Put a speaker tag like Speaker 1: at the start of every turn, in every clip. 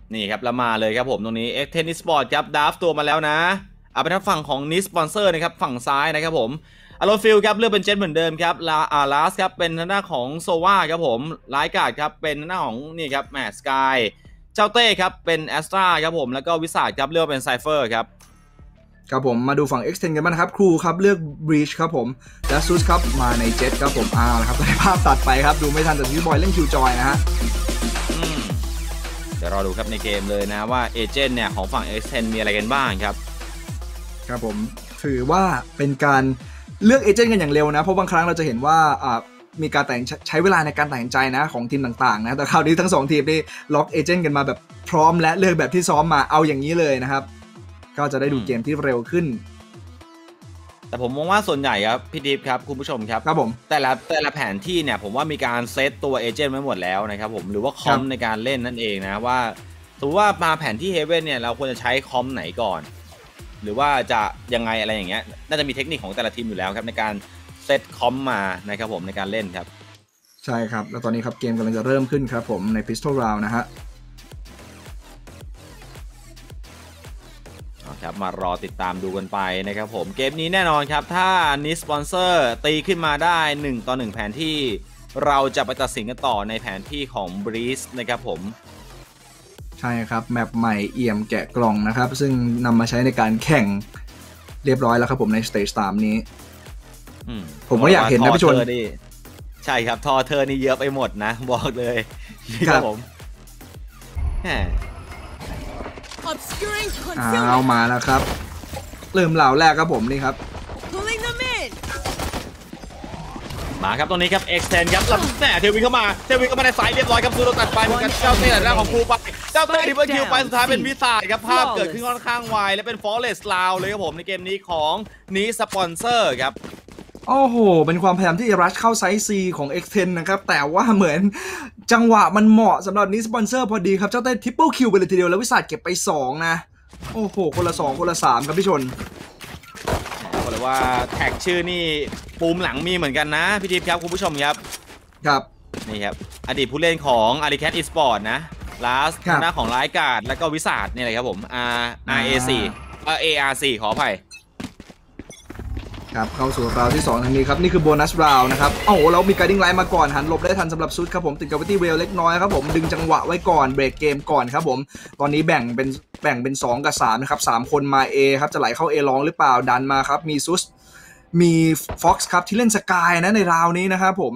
Speaker 1: นี่ครับแล้วมาเลยครับผมตรงนี้X10 Esportsครับดับตัวมาแล้วนะเอาเป็นทางฝั่งของนิสสปอนเซอร์นะครับฝั่งซ้ายนะครับผมอารอนฟิลครับเลือกเป็นเจ็ตเหมือนเดิมครับลาสครับเป็นทางด้านของโซวาครับผมไลกาดครับเป็นทางด้านของนี่ครับแมสกายเจ้าเต้ครับเป็นแอสตราครับผมแล้วก็วิสาดครับเลือกเป็นไซเฟอร์ครับ
Speaker 2: ครับผมมาดูฝั่ง X10 กันบ้างนะครับครูครับเลือก Breach ครับผมและซูสครับมาในเจ็ตครับผมนะครับในภาพตัดไปครับดูไม่ทันแต่พี่บอยเล่นคิวจอยนะฮะ
Speaker 1: เดี๋ยวรอดูครับในเกมเลยนะว่าเอเจนต์เนี่ยของฝั่ง X10 มีอะไรกันบ้างครับ
Speaker 2: ครับผมถือว่าเป็นการเลือกเอเจนต์กันอย่างเร็วนะเพราะบางครั้งเราจะเห็นว่ามีการใช้เวลาในการตัดสินใจนะของทีมต่างๆนะแต่คราวนี้ทั้ง2ทีมนี่ล็อกเอเจนต์กันมาแบบพร้อมและเลือกแบบที่ซ้อมมาเอาอย่างนี้เลยนะครับก็จะได้ดูเกมที่เร็วขึ้น
Speaker 1: แต่ผมมองว่าส่วนใหญ่ครับพี่ดิฟครับคุณผู้ชมครับ
Speaker 2: ครับผม
Speaker 1: แต่ละแผนที่เนี่ยผมว่ามีการเซตตัวเอเจนต์ไว้หมดแล้วนะครับผมหรือว่าคอมในการเล่นนั่นเองนะว่าสมมติว่ามาแผนที่เฮเว่นเนี่ยเราควรจะใช้คอมไหนก่อนหรือว่าจะยังไงอะไรอย่างเงี้ยน่าจะมีเทคนิคของแต่ละทีมอยู่แล้วครับในการเซตคอมมานะครับผมในการเล่นครับ
Speaker 2: ใช่ครับแล้วตอนนี้ครับเกมกำลังจะเริ่มขึ้นครับผมใน Pistol Round นะฮะ
Speaker 1: ครับมารอติดตามดูกันไปนะครับผมเกมนี้แน่นอนครับถ้านิสสปอนเซอร์ตีขึ้นมาได้1-1แผนที่เราจะไปตัดสินกันต่อในแผนที่ของบรีซนะครับผม
Speaker 2: ใช่ครับแมปใหม่เอี่ยมแกะกล่องนะครับซึ่งนำมาใช้ในการแข่งเรียบร้อยแล้วครับผมในสเตจ3นี้ผมก็อยากเห็นนะพี่ชน
Speaker 1: ใช่ครับทอเธอนี่เยอะไปหมดนะบอกเลยครับผม
Speaker 2: เอามาแล้วครับเริ่มเหล่าแรกครับผมนี่ครับ
Speaker 1: มาครับตรงนี้ครับ X10 ครับแล้วแหมเทวินเข้ามาในสายเรียบร้อยครับซูโรตัดไปเหมือนกันเจ้าเต้แต่แรกของครูไปเจ้าเต้ดิเบิลคิวไปสุดท้ายเป็นวิสาดครับภาพเกิดขึ้นค่อนข้างไวและเป็นฟอร์เรสต์ลาวเลยครับผมในเกมนี้ของนี้สปอนเซอร์ครับ
Speaker 2: โอ้โหเป็นความพยายามที่จะรัชเข้าไซส์ C ของ X10 นะครับแต่ว่าเหมือนจังหวะมันเหมาะสำหรับนี้สปอนเซอร์พอดีครับเจ้าเต้ทริปเปิลคิวไปเลยทีเดียวแล้ววิสาดเก็บไป2นะโอ้โหคนละ2คนละ3ครับพี่ชน
Speaker 1: บอกเลยว่าแท็กชื่อนี่ปูมหลังมีเหมือนกันนะพี่ทิพย์ครับคุณผู้ชมครับ
Speaker 2: ครับ
Speaker 1: นี่ครับอดีตผู้เล่นของอาริแคทอีสปอร์ตนะลาสหน้าของไลฟ์การ์ดแล้วก็วิสาดนี่เลยครับผม RAC ARC ขออภัย
Speaker 2: ครับเข้าสู่ราวที่2ทันทีครับนี่คือโบนัสราวนะครับโอ้โหเรามีการดิ้งไลน์มาก่อนหันหลบได้ทันสำหรับซุดครับผมติดกับวิตี้เวลเล็กน้อยครับผมดึงจังหวะไว้ก่อนเบรกเกมก่อนครับผมตอนนี้แบ่งเป็น2กับ3นะครับ3คนมา A ครับจะไหลเข้า A ลองหรือเปล่าดันมาครับมีซุสมีฟ็อกซ์ครับที่เล่นสกายนะในราวนี้นะครับผม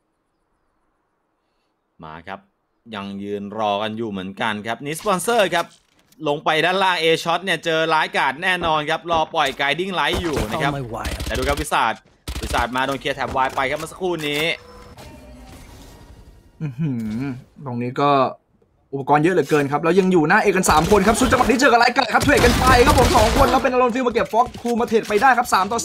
Speaker 1: มาครับยังยืนรอกันอยู่เหมือนกันครับนี่สปอนเซอร์ครับลงไปด้านล่างเอช็อตเนี่ยเจอไลท์การ์ดแน่นอนครับรอปล่อยไกดิ้งไลท์อยู่นะครับแต่ดูครับวิสาดมาโดนเคลียร์แถบวายไปครับเมื่อสักครู่นี้
Speaker 2: ตรงนี้ก็อุปกรณ์เยอะเหลือเกินครับแล้วยังอยู่หน้าเอกัน3คนครับสุดจังหวะนี้เจอกับไลท์การ์ดครับเทรดกันไปครับผม2คนแล้วเป็นอารอนฟิลมาเก็บฟ็อกครูมาเทรดไปได้ครับ3-3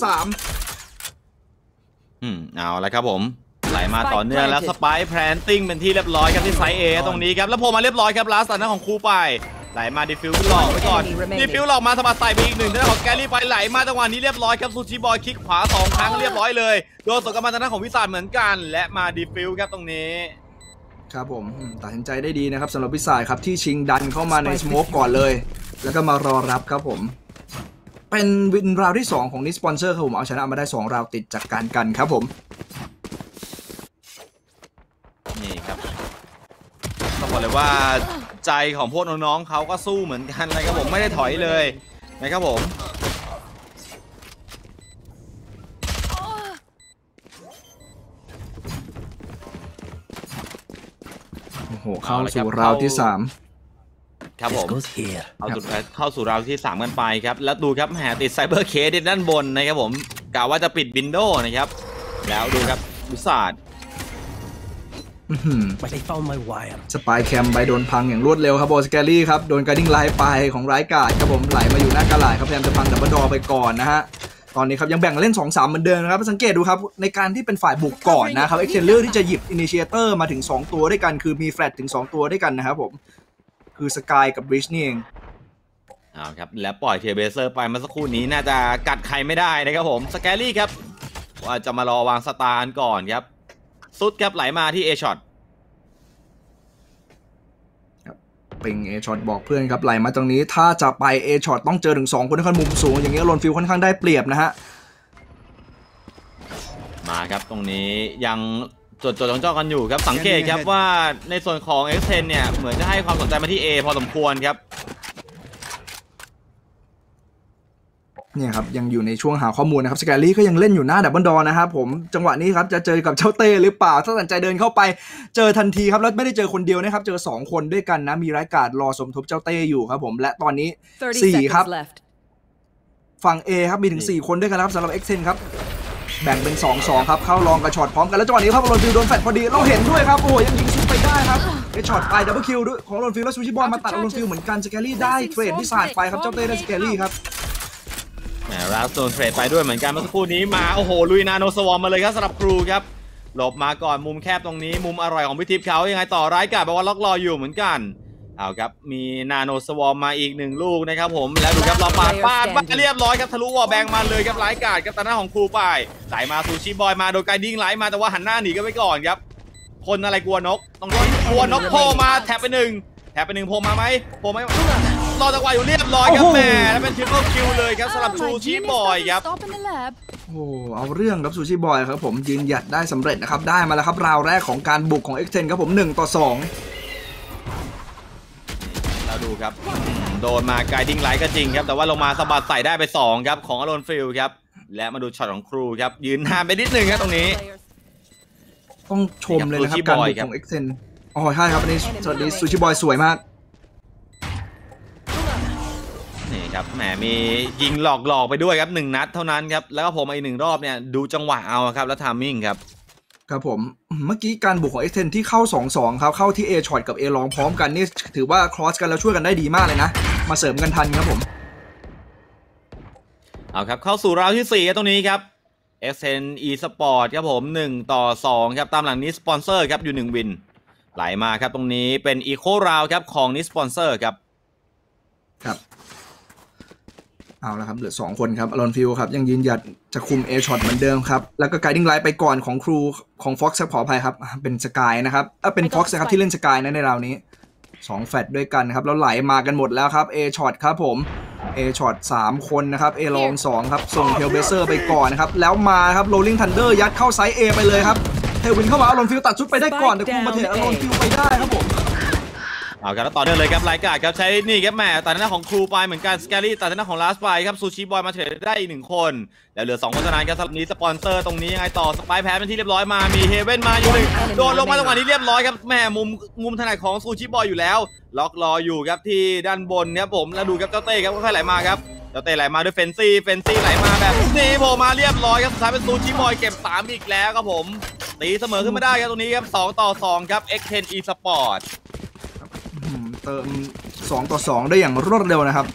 Speaker 1: เอาละครับผมไหลมาต่อเนื่องแล้วสไปร์แพลนติ้งเป็นที่เรียบร้อยครับที่ไซส์ A ตรงนี้ครับแล้วโผล่มาเรียบร้อยครับลาสต์หน้าของครูไปไหลมาดิฟิวหลอกไว้ก่อนดิฟิวหลอกมาสะบัดใส่ไปอีก1ทางด้านของแกลลี่ไปไหลมาจังหวะนี้เรียบร้อยครับซูชิบอยคลิกขวา2ครั้งเรียบร้อยเลยโดนสวนกลับมาทางด้านของวิสาดเหมือนกันและมาดิฟิวครับตรงนี้
Speaker 2: ครับผมตัดสินใจได้ดีนะครับสำหรับวิสาดครับที่ชิงดันเข้ามาในสโมกก่อนเลยแล้วก็มารอรับครับผมเป็นวินราวที่2ของนิสปอนเซอร์ครับผมเอาชนะมาได้2ราวติดจากการกันครับผม
Speaker 1: นี่ครับต้องบอกเลยว่าใจของพวกน้องๆเขาก็สู้เหมือนกันนะครับผมไม่ได้ถอยเลยนะครับผม
Speaker 2: โอ้โหเข้าสู่ราวที่3
Speaker 1: ครับผมเข้าสู่ราวที่3กันไปครับแล้วดูครับแหมติดไซเบอร์เคสด้านบนนะครับผมกะว่าจะปิดวินโดว์นะครับแล้วดูครับวิสาด
Speaker 2: สปายแคมไปโดนพังอย่างรวดเร็วครับโบสแกลี่ครับโดนการดิ้งไลน์ไปของไร้การ์ดครับผมไหลมาอยู่หน้ากระไหล่ครับพยายามจะพังดับเบิลดอไปก่อนนะฮะตอนนี้ครับยังแบ่งเล่น 2-3 เหมือนเดิมนะครับสังเกตดูครับในการที่เป็นฝ่ายบุกก่อนนะครับเอ็กเซนเลอร์ที่จะหยิบอินิเชเตอร์มาถึง2ตัวด้วยกันคือมีแฟลตถึง2ตัวด้วยกันนะครับผมคือสกายกับบริชนี่เอง
Speaker 1: ครับและปล่อยเทียเบเซอร์ไปเมื่อสักครู่นี้น่าจะกัดใครไม่ได้นะครับผมสแกลี่ครับว่าจะมารอวางสตาร์ก่อนครับซุดครับไหลมาที่เอช็อต
Speaker 2: ปิงเอช็อตบอกเพื่อนครับไหลมาตรงนี้ถ้าจะไปเอช็อตต้องเจอถึง2คนที่ค่อนมุมสูงอย่างเงี้ยโรนฟิลค่อนข้างได้เปรียบนะฮะ
Speaker 1: มาครับตรงนี้ยังจดจ้องกันอยู่ครับสังเกตครับว่าในส่วนของ X10 เนี่ยเหมือนจะให้ความสนใจมาที่ A พอสมควรครับ
Speaker 2: เนี่ยครับยังอยู่ในช่วงหาข้อมูลนะครับสแกลลี่ก็ยังเล่นอยู่หน้าดับเบิลดอนะครับผมจังหวะนี้ครับจะเจอกับเจ้าเต้หรือเปล่าถ้าตัดใจเดินเข้าไปเจอทันทีครับแล้วไม่ได้เจอคนเดียวนะครับเจอ2คนด้วยกันนะมีร้ายกาจรอสมทบเจ้าเต้อยู่ครับผมและตอนนี้4ครับฝั่ง A ครับมีถึง4คนด้วยกันครับสำหรับ X10 ครับแบ่งเป็น 2-2 ครับเข้าลองกับช็อตพร้อมกันแล้วจังหวะนี้ครับโรนฟิลโดนแฟลชพอดีเราเห็นด้วยครับโอ้ยังยิงซุปไปได้ครับไอช็อตไปดับเบิลคิวด้วยของโรนฟิลแล้วซูชิบอลมาตัดโรนฟิลเหมือนกันสแกลลี่ได้เทรดที่สาดไปครับเจ้าเต้ได้สแกลลี่ครับ
Speaker 1: แหมรับโซนเทรดไปด้วยเหมือนกันเมื่อสักครู่นี้มาโอ้โหลุยนาโนสวอมมาเลยครับสำหรับครูครับหลบมาก่อนมุมแคบตรงนี้มุมอร่อยของพิทิพย์เขายังไงต่อร้ายกาจบอกว่าล็อกรออยู่เหมือนกันเอาครับมีนาโนสวอมมาอีก1ลูกนะครับผมแล้วดูครับเราปาดมาเรียบร้อยครับทะลุวอลแบงมาเลยครับร้ายกาจกับตาหน้าของครูไปสายมาซูชิบอยมาโดนไกดิ้งไลท์มาแต่ว่าหันหน้าหนีกันไปก่อนครับคนอะไรกลัวนกต้องกลัวนกโผล่มาแถบไป1โผล่มาไหมโผล่ไหมรอจังหวะอยู่เรียบร้อยครับแหมแล้วเป็นทริปเปิลคิวเลยครับสำหรับซูชิบอยครับ
Speaker 2: โอ้เอาเรื่องครับซูชิบอยครับผมยืนหยัดได้สำเร็จนะครับได้มาแล้วครับราวแรกของการบุกของ X10 ครับผม1-2
Speaker 1: เราดูครับโดนมาไกดิ้งไลท์ก็จริงครับแต่ว่าลงมาสะบัดใส่ได้ไป2ครับของอารอนฟิลครับและมาดูช็อตของครูครับยืนห่างไปนิดนึงครับตรงนี้
Speaker 2: ต้องชมเลยนะครับการบุกของ X10 อ๋อใช่ครับอันนี้สวัสดีซูชิบอยสวยมาก
Speaker 1: นี่ครับแหมมียิงหลอกไปด้วยครับ1นัดเท่านั้นครับแล้วก็ผมอีก1รอบเนี่ยดูจังหวะเอาครับแล้วทามมิ่งครับ
Speaker 2: ครับผมเมื่อกี้การบุกของ X10 ที่เข้า 2-2 ครับเข้าที่ A ช็อตกับ A ลองพร้อมกันนี่ถือว่าครอสกันแล้วช่วยกันได้ดีมากเลยนะมาเสริมกันทันครับผม
Speaker 1: เอาครับเข้าสู่ราวที่4ครับตรงนี้ครับ X10 eSport ครับผม1-2ครับตามหลังนี้สปอนเซอร์ครับอยู่1วินไหลมาครับตรงนี้เป็น Eco Round ครับของนี้สปอนเซอร์ครับ
Speaker 2: เอาละครับเหลือ2คนครับอารอนฟิลครับยังยืนหยัดจะคุม A ช็อตเหมือนเดิมครับแล้วก็ไกดิ้งไลท์ไปก่อนของครูของ Fox ขออภัยครับเป็นสกายนะครับเป็น Fox นะครับที่เล่นสกายนะในราวนี้2แฟตด้วยกันครับแล้วไหลมากันหมดแล้วครับ A ช็อตครับผม A ช็อต3คนนะครับ A ลอง2ครับส่งเทลเบเซอร์ไปก่อนนะครับแล้วมาครับโรลลิงทันเดอร์ยัดเข้าไซส์ A ไปเลยครับเทวินเข้ามาอารอนฟิลตัดชุดไปได้ก่อนแต่ครูมาเทอารอนฟิลไปได้ครับผม
Speaker 1: เอาครับแล้วต่อเนื่องเลยครับรายการครับใช้นี่ครับแหมตัดหน้าของครูไปเหมือนกันสแกลลี่ตัดหน้าของลาสไปครับซูชิบอยมาเทรดได้อีก1คนแล้วเหลือ2คนเท่านั้นครับสำหรับนี้สปอนเซอร์ตรงนี้ยังไงต่อสไปแพ้เป็นที่เรียบร้อยมามีเฮเว่นมาอยู่1โดนลงมาตรงนี้เรียบร้อยครับแหมมุมถนัดของซูชิบอยอยู่แล้วล็อกรออยู่ครับที่ด้านบนครับผมแล้วดูครับเจ้าเต้ครับค่อยๆไหลมาครับเจ้าเต้ไหลมาด้วยเฟนซี่ไหลมาแบบนี้โผล่มาเรียบร้อยครับสุดท้ายเป็นซูชิบอยเก็บ3อีกแล้วครับผมตีเสมอขึ้นมาได้ครับตรงนี้ครับ2-2ครับ X10 eSport
Speaker 2: เติม2-2ได้อย่างรวดเร็วนะครับ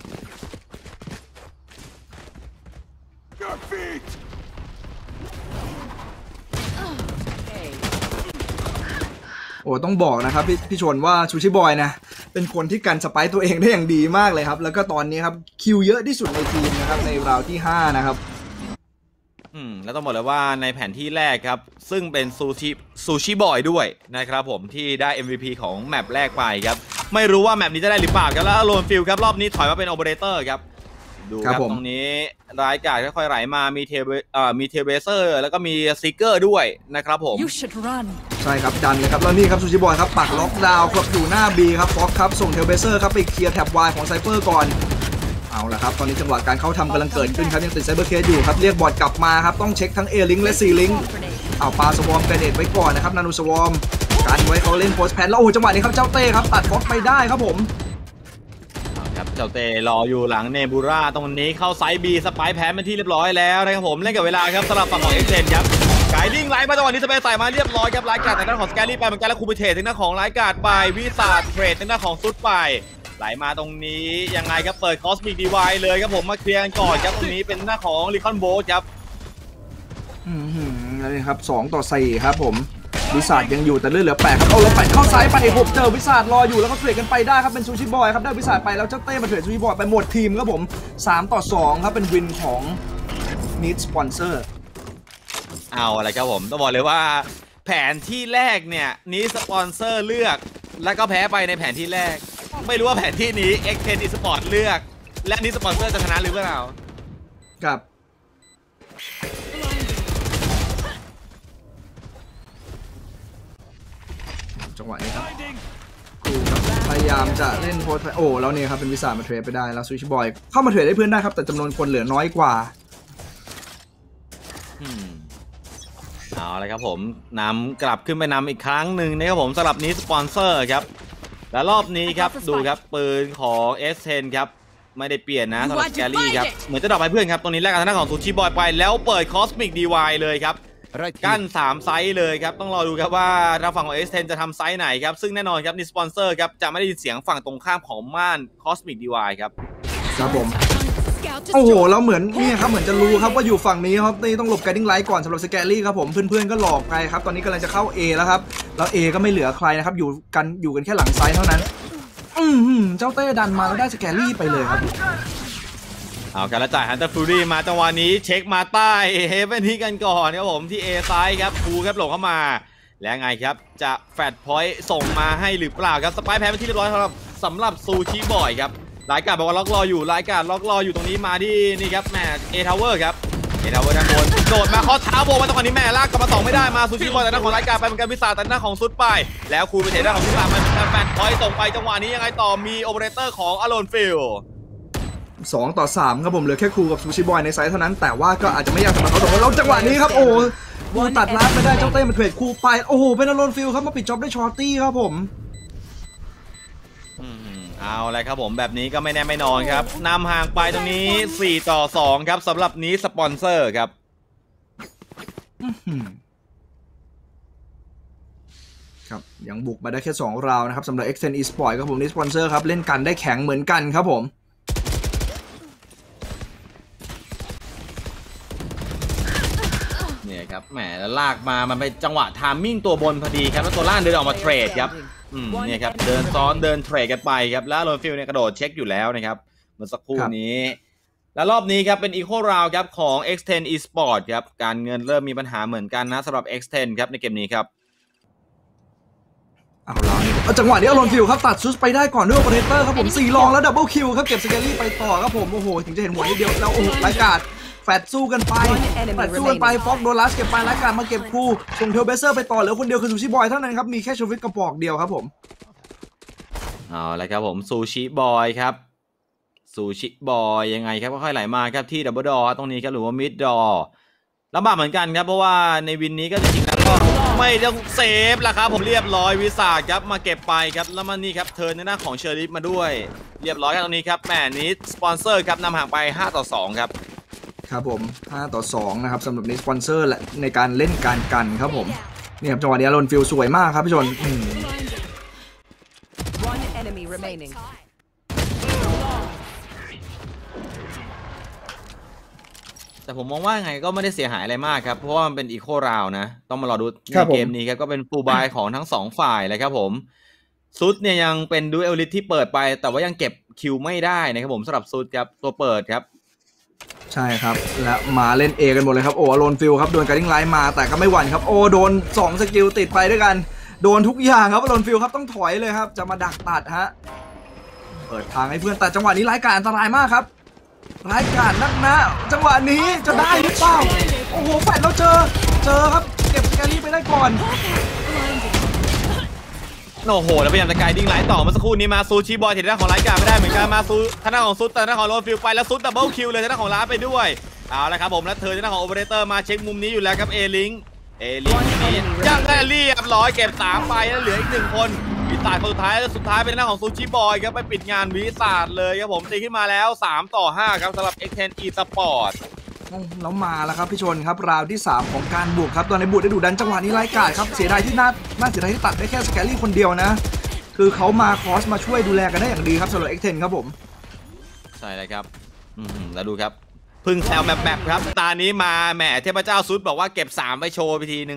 Speaker 2: โอ้ต้องบอกนะครับพี่ชนว่าชูชิบอยนะเป็นคนที่กันสไปร์ตัวเองได้อย่างดีมากเลยครับแล้วก็ตอนนี้ครับคิวเยอะที่สุดในทีมนะครับในราวที่5นะครับ
Speaker 1: แล้วต้องบอกเลยว่าในแผนที่แรกครับซึ่งเป็นซูชิบอยด้วยนะครับผมที่ได้ MVP ของแมปแรกไปครับไม่รู้ว่าแมปนี้จะได้หรือเปล่าครับแล้วโรนฟิลครับรอบนี้ถอยมาเป็นโอเปอเรเตอร์ครับดูครับตรงนี้รายการค่อยๆไหลมามีเทเบเซอร์แล้วก็มีซิกเกอร์ด้วยนะครับผม
Speaker 2: ใช่ครับดันเลยครับแล้วนี่ครับซูชิบอยครับปักล็อกดาวน์ครับอยู่หน้า B ครับฟ็อกครับส่งเทเบเซอร์ครับไปเคลียร์แท็บ Y ของไซเฟอร์ก่อนเอาละครับตอนนี้จังหวะการเข้าทำกำลังเกิดขึ้นครับยังติดไซเบอร์เคสอยู่ครับเรียกบอทกลับมาครับต้องเช็คทั้ง A ลิงก์และ C ลิงก์เอาปาสวอมแกรเนตไว้ก่อนนะครับนานูสวอมการไว้เขาเล่นโพสแพนแล้วโอ้จังหวะนี้ครับเจ้าเต้ครับตัดฟ็อกไปได้ครับผม
Speaker 1: ครับเจ้าเต้รออยู่หลังเนบูราตรงนี้เข้าไซบีสไปแพ้เป็นที่เรียบร้อยแล้วนะครับผมเล่นกับเวลาครับสำหรับฝั่งของ X10 ครับไกดิ้งไลท์มาจังหวะนี้สเปซใส่มาเรียบร้อยครับไลท์การ์ดทางด้านของสแกลลี่ไปเหมือนกันแล้วคูปิเททางด้านของไลท์การ์ดไปวิสาดเทรดทางด้านของซุดไปไหลมาตรงนี้ยังไงครับเปิดคอสมิกดีไวเลยครับผมมาเคลียร์กันก่อนครับตรงนี้เป็นหน้าของลิคอนโบสครับ
Speaker 2: นี่ครับ2-4ครับผมวิสาดยังอยู่แต่เลือดเหลือ8ครับเอาแล้ว8เข้าซ้ายไป6เจอวิสาดรออยู่แล้วก็เทรดกันไปได้ครับเป็นซูชิบอยครับได้วิสาดไปแล้วเจ้าเต้มาเทรดซูชิบอยไปหมดทีมครับผม3-2ครับเป็นวินของนิดสปอนเซอร์
Speaker 1: เอาอะไรครับผมต้องบอกเลยว่าแผนที่แรกเนี่ยนี้สปอนเซอร์เลือกแล้วก็แพ้ไปในแผนที่แรกไม่รู้ว่าแผนที่นี้ X10 Esport เลือกและนี่สปอนเซอร์จะชนะหรือเปล่า
Speaker 2: กับจังหวะนี้ครับครูครับพยายามจะเล่นโพสโอ้แล้วเนี่ยครับเป็นวิสามาเทรดไปได้แล้วซูชิบอยเข้ามาเทรดได้เพื่อนได้ครับแต่จำนวนคนเหลือน้อยกว่า
Speaker 1: เอาเลยครับผมนำกลับขึ้นไปนำอีกครั้งหนึ่งนะครับผมสำหรับนี้สปอนเซอร์ครับและรอบนี้ครับดูครับปืนของ S10 ครับไม่ได้เปลี่ยนนะสำหรับแกลี่ครับเหมือนจะดรอปไปเพื่อนครับตรงนี้แลกกับทางด้านของซูชิบอยไปแล้วเปิดคอสมิกดีวายเลยครับกั้น3ไซส์เลยครับต้องรอดูครับว่าทางฝั่งของ S10 จะทำไซส์ไหนครับซึ่งแน่นอนครับนี่สปอนเซอร์ครับจะไม่ได้ยินเสียงฝั่งตรงข้ามของม่านคอสมิกดีวายครับ
Speaker 2: ครับผมโอ้โหแล้วเหมือนนี่ครับเหมือนจะรู้ครับว่าอยู่ฝั่งนี้ครับนี่ต้องหลบไกดิ้งไลท์ก่อนสำหรับสแกลี่ครับผมเพื่อนๆก็หลอกไปครับตอนนี้กำลังจะเข้า A แล้วครับแล้ว A ก็ไม่เหลือใครนะครับอยู่กันแค่หลังไซส์เท่านั้นเจ้าเต้ดันมาแล้วได้สแกลี่ไปเลยครับ
Speaker 1: เอาการละจ่ายฮันเตอร์ฟูรี่มาจังหวะนี้เช็คมาใต้เฮเว่นที่กันก่อนครับผมที่ A ซ้ายครับฟูครับหลงเข้ามาแล้วไงครับจะแฟตพอยต์ส่งมาให้หรือเปล่าครับสไปร์แพ้ไปที่เรียบร้อยสำหรับซูชิบอยครับรายการบอกว่าล็อกรออยู่รายการล็อกรออยู่ตรงนี้มาที่นี่ครับแม่เอทาวเวอร์ครับเอทาวเวอร์ด้านบนโดดมาข้อเท้าโบมาตรงนี้แม่ลากกลับมา2ไม่ได้มาซูชิบอยแต่หน้าของรายการไปเหมือนกันพิศาจแต่หน้าของซุดไปแล้วคูไปเทด้านของพิศาจมันแฟนพอยต์ส่งไปจังหวะนี้ยังไงต่อมีโอเปอเรเตอร์ของอโลนฟิล
Speaker 2: 2-3ครับผมเหลือแค่ครูกับซูชิบอยในไซส์เท่านั้นแต่ว่าก็อาจจะไม่ยากสำหรับเขาแต่ว่าเราจังหวะนี้ครับโอ้บูตัดลัดไม่ได้เจ้าเต้มันเทรดครูไปโอ้โหเป็นอโลนฟิลครับมาปิดจ็อบได้ชอร์ตี้ครับผม
Speaker 1: เอาอะไรครับผมแบบนี้ก็ไม่แน่ไม่นอนครับนำห่างไปตรงนี้4-2ครับสำหรับนี้สปอนเซอร์ครับ
Speaker 2: ครับยังบุกมาได้แค่2ราวนะครับสำหรับ X10 Esport ครับผมนี่สปอนเซอร์ครับเล่นกันได้แข็งเหมือนกันครับผม
Speaker 1: เนี่ยครับแหมแล้วลากมามันเป็นจังหวะทามมิ่งตัวบนพอดีครับแล้วตัวล่างเดินออกมาเทรดครับเนี่ยครับเดินซ้อนเดินเทรดกันไปครับแล้วโรนฟิลเนี่ยกระโดดเช็คอยู่แล้วนะครับเมื่อสักครู่นี้แล้วรอบนี้ครับเป็นอีโคราวครับของ X10 Esport ครับการเงินเริ่มมีปัญหาเหมือนกันนะสำหรับ X10 ครับในเกมนี้ครับ
Speaker 2: เอาละจังหวะนี้อโลนฟิลครับตัดซุสไปได้ก่อนด้วยโอเปอเรเตอร์ครับผม4ลองแล้วดับเบิลคิวครับเก็บสแกลี่ไปต่อครับผมโอ้โหถึงจะเห็นหัวนิดเดียวแล้วโอ้โหรายการแฟดสู้กันไปฟ็อกโดนลัสเก็บไปรายการมาเก็บคู่ส่งเทลเบเซอร์ไปต่อเหลือคนเดียวคือซูชิบอยเท่านั้นครับมีแค่ชวิตกระบอกเดียวครับผม
Speaker 1: เอาละครับผมซูชิบอยครับซูชิบอยยังไงครับค่อยๆไหลมาครับที่ดับเบิลดอตรงนี้ครับหรือว่ามิดดอลำบากเหมือนกันครับเพราะว่าในวินนี้ก็จริงๆแล้วก็ไม่ต้องเซฟละครับผมเรียบร้อยวิสาครับมาเก็บไปครับแล้วมันนี่ครับเทิร์นในหน้าของเชอริฟมาด้วยเรียบร้อยครับตรงนี้ครับแหมนี้สปอนเซอร์ครับนำห่างไป5-2ครับ
Speaker 2: ครับผม5-2นะครับสำหรับนี้สปอนเซอร์และในการเล่นการกันครับผมนี่ครับจังหวะนี้โลนฟิลสวยมากครับพี่ชน
Speaker 1: แต่ผมมองว่าไงก็ไม่ได้เสียหายอะไรมากครับเพราะว่ามันเป็นอีโคราวนะต้องมารอดูในเกมนี้ครับก็เป็นฟูลบายของทั้ง2ฝ่ายเลยครับผมซุดเนี่ยยังเป็นดูเอลลิทที่เปิดไปแต่ว่ายังเก็บคิวไม่ได้นะครับผมสำหรับซุดครับตัวเปิดครับ
Speaker 2: ใช่ครับและมาเล่น A กันหมดเลยครับโอ้อโลนฟิลครับโดนการดิ้งไลท์มาแต่ก็ไม่หวั่นครับโอ้โดน2สกิลติดไปด้วยกันโดนทุกอย่างครับอโลนฟิลครับต้องถอยเลยครับจะมาดักตัดฮะเปิดทางให้เพื่อนแต่จังหวะนี้รายการอันตรายมากครับรายการนักนะจังหวะนี้จะได้หรือเปล่าโอ้โหแฟดเราเจอครับเก็บสแกลี่ไปได้ก่อน
Speaker 1: โอ้โหแล้วพยายามจะไกดิ้งไลท์ต่อมาสักครู่นี้มาซูชิบอยเทรดหน้าของรายการไม่ได้เหมือนกันมาซูทางด้านของซุดแต่ทางด้านของโรนฟิลไปแล้วซุดดับเบิลคิวเลยทางด้านของร้านไปด้วยเอาละครับผมแล้วเธอทางด้านของโอเปอเรเตอร์มาเช็คมุมนี้อยู่แล้วครับเอลิงนี้ยังได้เรียบร้อยเก็บ3ไปแล้วเหลืออีก1คนวิสาคนสุดท้ายเป็นหน้าของซูชิบอยครับไปปิดงานวิสาเลยครับผมตีขึ้นมาแล้ว3-5ครับสำหรับ X10 Esport
Speaker 2: แล้วมาแล้วครับพี่ชนครับราวที่3ของการบุกครับตอนในบุกได้ดูดันจังหวะนี้รายการครับเสียดายที่น่าเสียดายที่ตัดได้แค่สแกลี่คนเดียวนะคือเขามาคอสมาช่วยดูแลกันได้อย่างดีครับสำหรับ X10 ครับผม
Speaker 1: ใช่เลยครับแล้วดูครับพึ่งแซวแมปครับตานี้มาแหมเทพเจ้าซุดบอกว่าเก็บ3ไปโชว์ไปทีนึง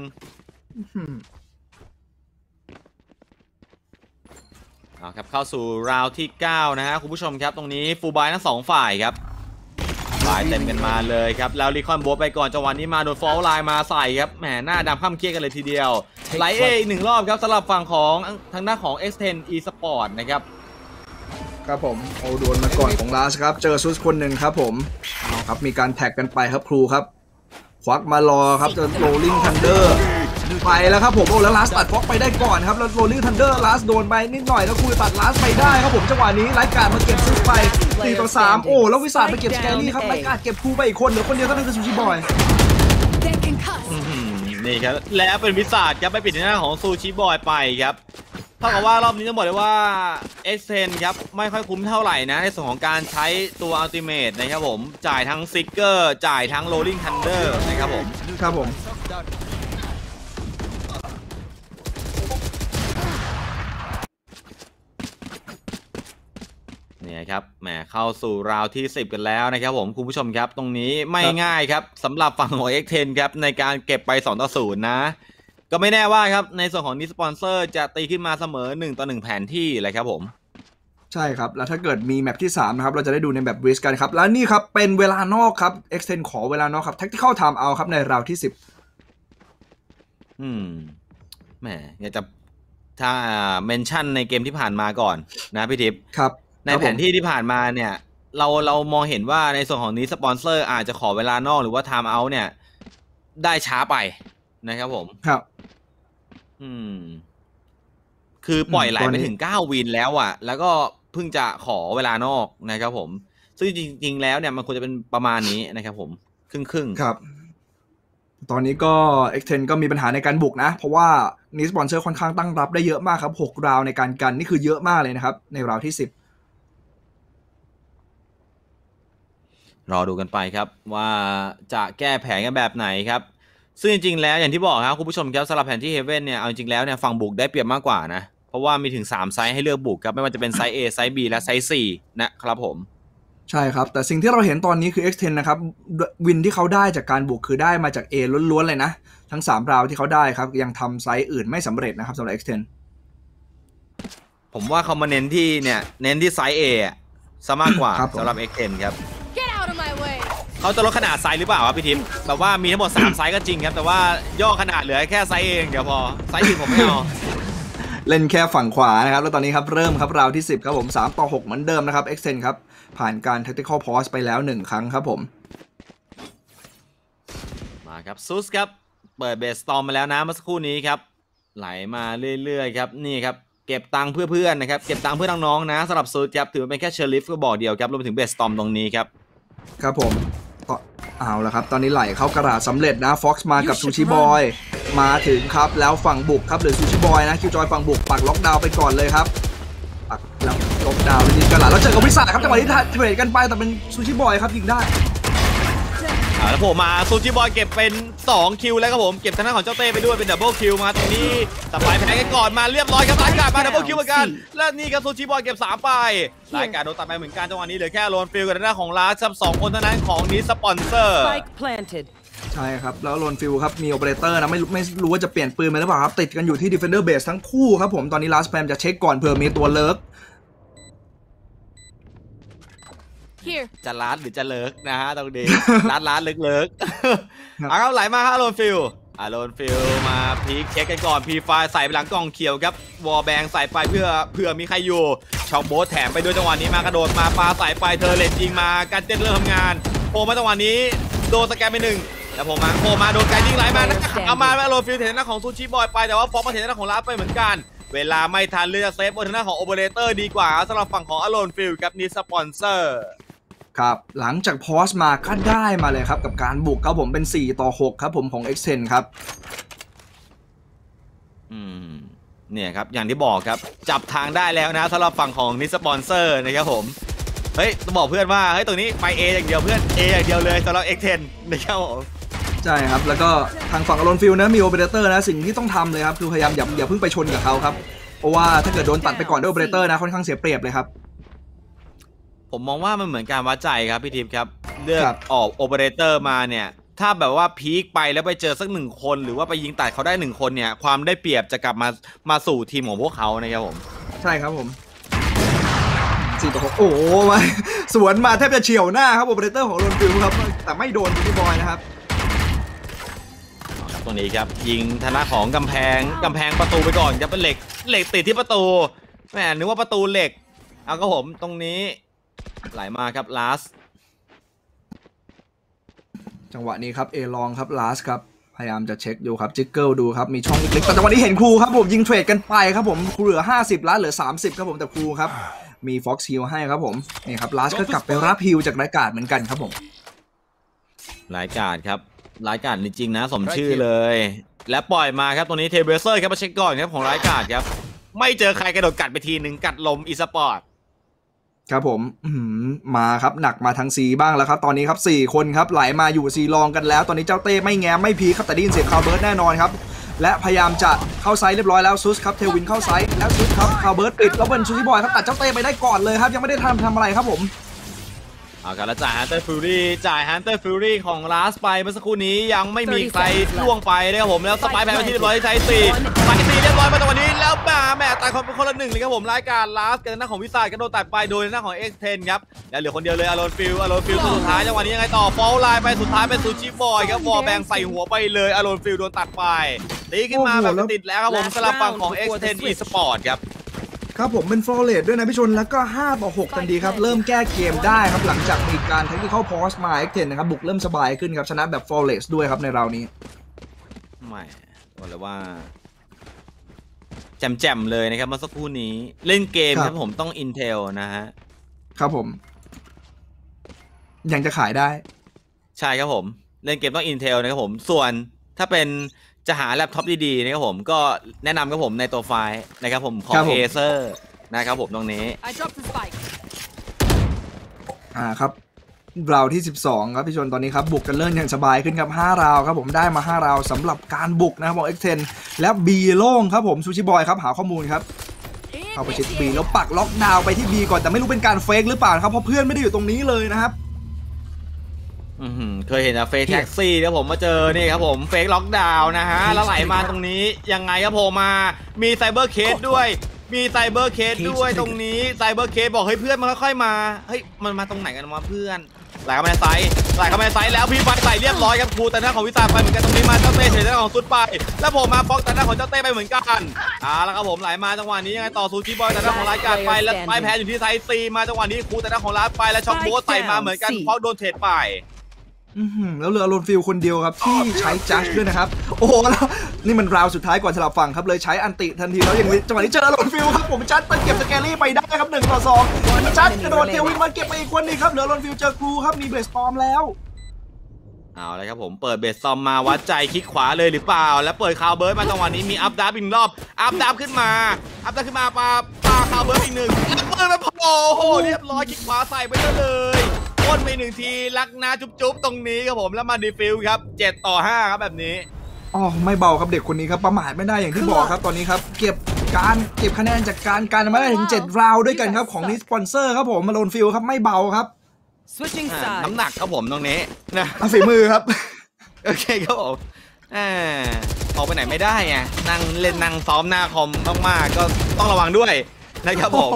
Speaker 1: เอาครับเข้าสู่ราวที่9นะฮะคุณผู้ชมครับตรงนี้ฟูลบายทั้ง2ฝ่ายครับฝ่ายเต็มกันมาเลยครับแล้วรีคอนโบไปก่อนจังหวะนี้มาโดนฟอลไลน์มาใส่ครับแหมหน้าดำข้ามเคียกันเลยทีเดียวไหลเออีก1รอบครับสำหรับฝั่งของทางด้านของ X10 Esport นะครับ
Speaker 2: ครับผมโอ้โดนมาก่อนของลาสครับเจอซุสคนหนึ่งครับผมเอาครับมีการแท็กกันไปครับครูครับควักมารอครับจะโรลลิ่งทันเดอร์ไปแล้วครับผมโอ้แล้วลาสตัดฟ็อกไปได้ก่อนครับแล้วโรลลิ่งทันเดอร์ลาสโดนไปนิดหน่อยแล้วครูตัดลาสไปได้ครับผมจังหวะนี้ไลการ์ดมาเก็บซุสไป4-3โอ้แล้ววิสาดมาเก็บสแกรี่ครับไลการ์ดเก็บครูไปอีกคนเหลือคนเดียวเท่านั้นคือซูชิบอย
Speaker 1: นี่ครับแล้วเป็นวิสาดครับไปปิดในหน้าของซูชิบอยไปครับเท่ากับว่ารอบนี้ต้องบอกเลยว่า X10 ครับไม่ค่อยคุ้มเท่าไหร่นะในส่วนของการใช้ตัวอัลติเมทนะครับผมจ่ายทั้งซิกเกอร์จ่ายทั้งโรลลิ่งทันเดอร์นะครับผม
Speaker 2: ครับผม
Speaker 1: เนี่ยครับแหมเข้าสู่ราวที่10กันแล้วนะครับผมคุณผู้ชมครับตรงนี้ไม่ง่ายครับสำหรับฝั่งของ X10 ครับในการเก็บไป2-0นะก็ไม่แน่ว่าครับในส่วนของนี้สปอนเซอร์จะตีขึ้นมาเสมอ1-1แผนที่เลยครับผม
Speaker 2: ใช่ครับแล้วถ้าเกิดมีแมปที่3นะครับเราจะได้ดูในแบบวิสกันครับแล้วนี่ครับเป็นเวลานอกครับ Extend ขอเวลานอกครับ Tactical Time Out ครับในราวที่10
Speaker 1: แหมอยากจะถ้าเมนชั่นในเกมที่ผ่านมาก่อนนะพี่ทิพย์
Speaker 2: ครับ
Speaker 1: ในแผนที่ที่ผ่านมาเนี่ยเรามองเห็นว่าในส่วนของนี้สปอนเซอร์อาจจะขอเวลานอกหรือว่า Time Out เนี่ยได้ช้าไปนะครับผม
Speaker 2: ครับ
Speaker 1: คือปล่อยไหลไปถึง9วินแล้วอ่ะแล้วก็เพิ่งจะขอเวลานอกนะครับผมซึ่งจริงๆแล้วเนี่ยมันควรจะเป็นประมาณนี้นะครับผมครึ่ง
Speaker 2: ครับตอนนี้ก็ X10 ก็มีปัญหาในการบุกนะเพราะว่านี้สปอนเซอร์ค่อนข้างตั้งรับได้เยอะมากครับ6ราวในการกันนี่คือเยอะมากเลยนะครับในราวที่10
Speaker 1: รอดูกันไปครับว่าจะแก้แผนกันแบบไหนครับซึ่งจริงๆแล้วอย่างที่บอกครับคุณผู้ชมครับสำหรับแผนที่เฮเว่นเนี่ยเอาจริงแล้วเนี่ยฝั่งบุกได้เปรียบมากกว่านะเพราะว่ามีถึง3ไซส์ให้เลือกบุกครับไม่ว่าจะเป็นไซส์ A ไซส์ B และไซส์ C นะครับผม
Speaker 2: ใช่ครับแต่สิ่งที่เราเห็นตอนนี้คือ X10 นะครับวินที่เขาได้จากการบุกคือได้มาจาก A ล้วนๆเลยนะทั้ง3ราวที่เขาได้ครับยังทำไซส์อื่นไม่สำเร็จนะครับสำหรับ X10
Speaker 1: ผมว่าเขามาเน้นที่ไซส์ A ซะมากกว่าสำหรับ X10 ครับเขาจะลดขนาดไซส์หรือเปล่าครับพี่ทิมแบบว่ามีทั้งหมด3ไซส์ก็จริงครับแต่ว่าย่อขนาดเหลือแค่ไซส์เองเดี๋ยวพอไซส์อื่นผมไม่เอา
Speaker 2: เล่นแค่ฝั่งขวานะครับแล้วตอนนี้ครับเริ่มครับราวที่10ครับผม3-6เหมือนเดิมนะครับ X10 ครับผ่านการ Tactical Pause ไปแล้ว1ครั้งครับผม
Speaker 1: มาครับซุสครับเปิดเบสตอมมาแล้วนะเมื่อสักครู่นี้ครับไหลมาเรื่อยๆครับนี่ครับเก็บตังค์เพื่อเพื่อนนะครับเก็บตังค์เพื่อน้องๆนะสำหรับซุสครับถือเป็นแค่เชอร์ลิฟก็บอกเดียวครับรวมถึงเบสตอมตรงนี้ครับ
Speaker 2: ครับผมเอาละครับตอนนี้ไหลเข้ากระดาษสำเร็จนะฟ็อกซ์มากับซูชิบอยมาถึงครับแล้วฝั่งบุกครับหรือซูชิบอยนะคิวจอยฝั่งบุกปักล็อกดาวน์ไปก่อนเลยครับปักแล้วล็อกดาวน์นี่กระดาษแล้วเจอกับวิสาครับจังหวะที่เทรดกันไปแต่เป็นซูชิบอยครับยิงได้
Speaker 1: แล้วผมมาซูชิบอยเก็บเป็น2คิวแล้วครับผมเก็บทางด้านของเจ้าเต้ไปด้วยเป็นดับเบิลคิวมาตรงนี้สปายแพ้กันก่อนมาเรียบร้อยครับรายการมาดับเบิลคิวเหมือนกันและนี่ครับซูชิบอยเก็บ3ไปรายการโดนตัดไปเหมือนกันจังหวะนี้เหลือแค่โรนฟิลกับทางด้านของลาซับ2คนเท่านั้นของนี้สปอนเซอร์
Speaker 2: ใช่ครับแล้วโรนฟิลครับมีโอเปอเรเตอร์นะไม่รู้ว่าจะเปลี่ยนปืนไหมหรือเปล่าครับติดกันอยู่ที่ Defender Base ทั้งคู่ครับผมตอนนี้ลาสแพมจะเช็คก่อนเผื่อมีตัวเลิก
Speaker 1: จะลัดหรือจะเลิกนะฮะตรงนี้ลัดเลิกเอาครับไหลมาฮะโรนฟิลมาพีคเช็คกันก่อนพีไฟใส่ไปหลังกล่องเขียวครับวอลแบงใส่ไปเพื่อมีใครอยู่ช็อคโบสแถมไปด้วยจังหวะนี้มากระโดดมาปาใส่ไปเธอเลนยิงมาการเต้นเริ่มทำงานโผล่มาจังหวะนี้โดนสแกนไป1แล้วโผล่มาโดนการยิงไหลมาเอามาโรนฟิลเทนหน้าของซูชิบอยไปแต่ว่าฟ็อกมาเทนหน้าของลาไปเหมือนกันเวลาไม่ทันเลือกเซฟบนทางด้านของโอเปอเรเตอร์ดีกว่าสำหรับฝั่งของอโรนฟิลกับนี่สปอนเซอร์
Speaker 2: ครับหลังจากพอสมาก็ได้มาเลยครับกับการบุกครับผมเป็น4-6ครับผมของ X10 ครับ
Speaker 1: เนี่ยครับอย่างที่บอกครับจับทางได้แล้วนะสำหรับฝั่งของนิสปอนเซอร์นะครับผมเฮ้ยต้องบอกเพื่อนว่าเฮ้ยตรงนี้ไป A อย่างเดียวเพื่อน A อย่างเดียวเลยสำหรับ X10 นะครับผม
Speaker 2: ใช่ครับแล้วก็ทางฝั่งอโรนฟิลนะมีโอเปอเรเตอร์นะสิ่งที่ต้องทำเลยครับคือพยายามอย่าเพิ่งไปชนกับเขาครับเพราะว่าถ้าเกิดโดนตัดไปก่อนด้วยโอเปอเรเตอร์นะค่อนข้างเสียเปรียบเลยครับ
Speaker 1: ผมมองว่ามันเหมือนการวัดใจครับพี่ทิพย์ครับเลือกออกโอเปอเรเตอร์มาเนี่ยถ้าแบบว่าพีคไปแล้วไปเจอสัก1คนหรือว่าไปยิงตัดเขาได้1คนเนี่ยความได้เปรียบจะกลับมาสู่ทีมของพวกเขานะครับผม
Speaker 2: ใช่ครับผม4-6โอ้โหมาสวนมาแทบจะเฉี่ยวหน้าครับโอเปอเรเตอร์ของโรนฟิลครับแต่ไม่โดนพี่บอยนะครับ
Speaker 1: ตรงนี้ครับยิงทางด้านของกำแพงประตูไปก่อนครับเป็นเหล็กติดที่ประตูแหมนึกว่าประตูเหล็กเอาก็ผมตรงนี้ไหลมาครับลาส
Speaker 2: จังหวะนี้ครับเอลองครับลาสครับพยายามจะเช็คดูครับจิกเกิลดูครับมีช่องเล็กๆแต่จังหวะนี้เห็นครูครับผมยิงเทรดกันไปครับผมครูเหลือ50ล้านเหลือ30ครับผมแต่ครูครับมีฟ็อกซ์ฮิลให้ครับผมนี่ครับลาสก็กลับไปรับฮิลจากรายการเหมือนกันครับผม
Speaker 1: รายการครับรายการจริงๆนะสมชื่อเลยและปล่อยมาครับตัวนี้เทเบเซอร์ครับมาเช็คก่อนครับของรายการครับไม่เจอใครกระโดดกัดไปทีหนึ่งกัดลมอีสปอร์ต
Speaker 2: ครับผมมาครับหนักมาทางซีบ้างแล้วครับตอนนี้ครับ4คนครับไหลมาอยู่ซีลองกันแล้วตอนนี้เจ้าเต้ไม่แง้มไม่พีครับแต่ได้ยินเสียงคาร์เบิร์ตแน่นอนครับและพยายามจะเข้าไซส์เรียบร้อยแล้วซุสครับเทวินเข้าไซส์แล้วซุสครับคาร์เบิร์ตปิดแล้วเป็นซูซี่บอยครับตัดเจ้าเต้ไปได้ก่อนเลยครับยังไม่ได้ทำอะไรครับผม
Speaker 1: เอาการจ่ายฮันเตอร์ฟิวรี่จ่ายฮันเตอร์ฟิวรี่ของลาสไปเมื่อสักครู่นี้ยังไม่มีใครล่วงไปนะครับผมแล้วสไปร์แพ้ไปที่เรียบร้อยใช้4ไป4เรียบร้อยมาตรงนี้แล้วแม่แต่คนละ1เลยครับผมรายการลาสกับหน้าของวิสัยกระโดดตัดไปโดยหน้าของ X10 ครับแล้วเหลือคนเดียวเลยอารอนฟิลสุดท้ายจังหวะนี้ยังไงต่อฟอลไลน์ไปสุดท้ายเป็นซูชิบอยครับวอลแบงใส่หัวไปเลยอารอนฟิลโดนตัดไปตีขึ้นมาแบบติดแล้วครับผมสลับฝั่งของ X10 Esport ครับ
Speaker 2: ครับผมเป็นฟลอเรสด้วยนะพี่ชนแล้วก็5-6ทันทีครับเริ่มแก้เกมได้ครับหลังจากมีการเทคนิคอลพอสมา X10 นะครับบุกเริ่มสบายขึ้นครับชนะแบบฟลอเรสด้วยครับในราวนี้
Speaker 1: ไม่บอกเลยว่าแจ่มๆเลยนะครับเมื่อสักครู่นี้เล่นเกมครับผมต้อง Intel นะฮะ
Speaker 2: ครับผมยังจะขายได้
Speaker 1: ใช่ครับผมเล่นเกมต้อง Intel นะครับผมส่วนถ้าเป็นจะหาแล็ปท็อปดีๆนะครับผมก็แนะนำครับผมในตัวไฟล์นะครับผมของ Acer นะครับผมตรงนี้
Speaker 2: ครับราวที่12ครับพี่ชนตอนนี้ครับบุกกันเริ่มอย่างสบายขึ้นครับ5ราวครับผมได้มา5ราวสำหรับการบุกนะครับของ X10 และ B โล่งครับผมซูชิบอยครับหาข้อมูลครับเข้าไปชิด B แล้วปักล็อกดาวน์ไปที่ B ก่อนแต่ไม่รู้เป็นการเฟกหรือเปล่าครับเพราะเพื่อนไม่ได้อยู่ตรงนี้เลยนะครับ
Speaker 1: เคยเห็นเฟกแท็กซี่แล้วผมมาเจอนี่ครับผมเฟกล็อกดาวน์นะฮะแล้วไหลมาตรงนี้ยังไงครับผมมามีไซเบอร์เคสด้วยมีไซเบอร์เคสด้วยตรงนี้ไซเบอร์เคสบอกเฮ้ยเพื่อนมันค่อยๆมาเฮ้ยมันมาตรงไหนกันมาเพื่อนไหลเข้ามาในไซส์แล้วพี่ไปใส่เรียบร้อยครับครูแต่หน้าของวิตาไปเหมือนกันตรงนี้มาเจ้าเต้เฉยหน้าของซุดไปแล้วผมมาฟอกแต่หน้าของเจ้าเต้ไปเหมือนกันแล้วครับผมไหลมาจังหวะนี้ยังไงต่อซูชิบอยแต่หน้าของรายการไปแล้วไปแพ้อยู่ที่ไซส์ซีมาจังหวะนี้ครูแต่หน้าของร้านไปแล้วช็อคโบสใส่มาเหมือนกันเพราะโดนเทรดไป
Speaker 2: แล้วเหลืออารอนฟิลคนเดียวครับที่ใช้จัดด้วยนะครับโอ้โหแล้วนี่มันราวสุดท้ายก่อนสลับฝั่งครับเลยใช้อันติทันทีแล้วอย่างนี้จังหวะนี้เจออารอนฟิลครับผมจัดเก็บสแกลลี่ไปได้ครับ1-2จัดกระโดดเทวินมาเก็บไปอีกคนนึงครับเหลืออารอนฟิลเจอครูครับมีเบสตอมแล้ว
Speaker 1: เอาเลยครับผมเปิดเบสตอมมาวัดใจคลิกขวาเลยหรือเปล่าแล้วเปิดคาวเบิร์ดมาจังหวะนี้มีอัพดับอีกรอบอัพดับขึ้นมาปาคาวเบิร์ดอีก1แล้วเปิดมาโอ้โหเรียบร้อยคลิกขวาใส่ไปเลยพ่นไป1ทีลักหน้าจุ๊บตรงนี้ครับผมแล้วมาดีฟิลครับ7-5ครับแบบนี้
Speaker 2: ไม่เบาครับเด็กคนนี้ครับประมาทไม่ได้อย่างที่บอกครับตอนนี้ครับเก็บคะแนนจากการมาได้ถึง7ราวด้วยกันครับของนี้สปอนเซอร์ครับผมมาโลนฟิลครับไม่เบาครับ
Speaker 1: น้ำหนักครับผมตรงนี้นะ
Speaker 2: ฝีมือครับ
Speaker 1: โอเคครับผมออกไปไหนไม่ได้ไงนั่งเล่นนั่งซ้อมหน้าคอมมากๆก็ต้องระวังด้วยนะครับผม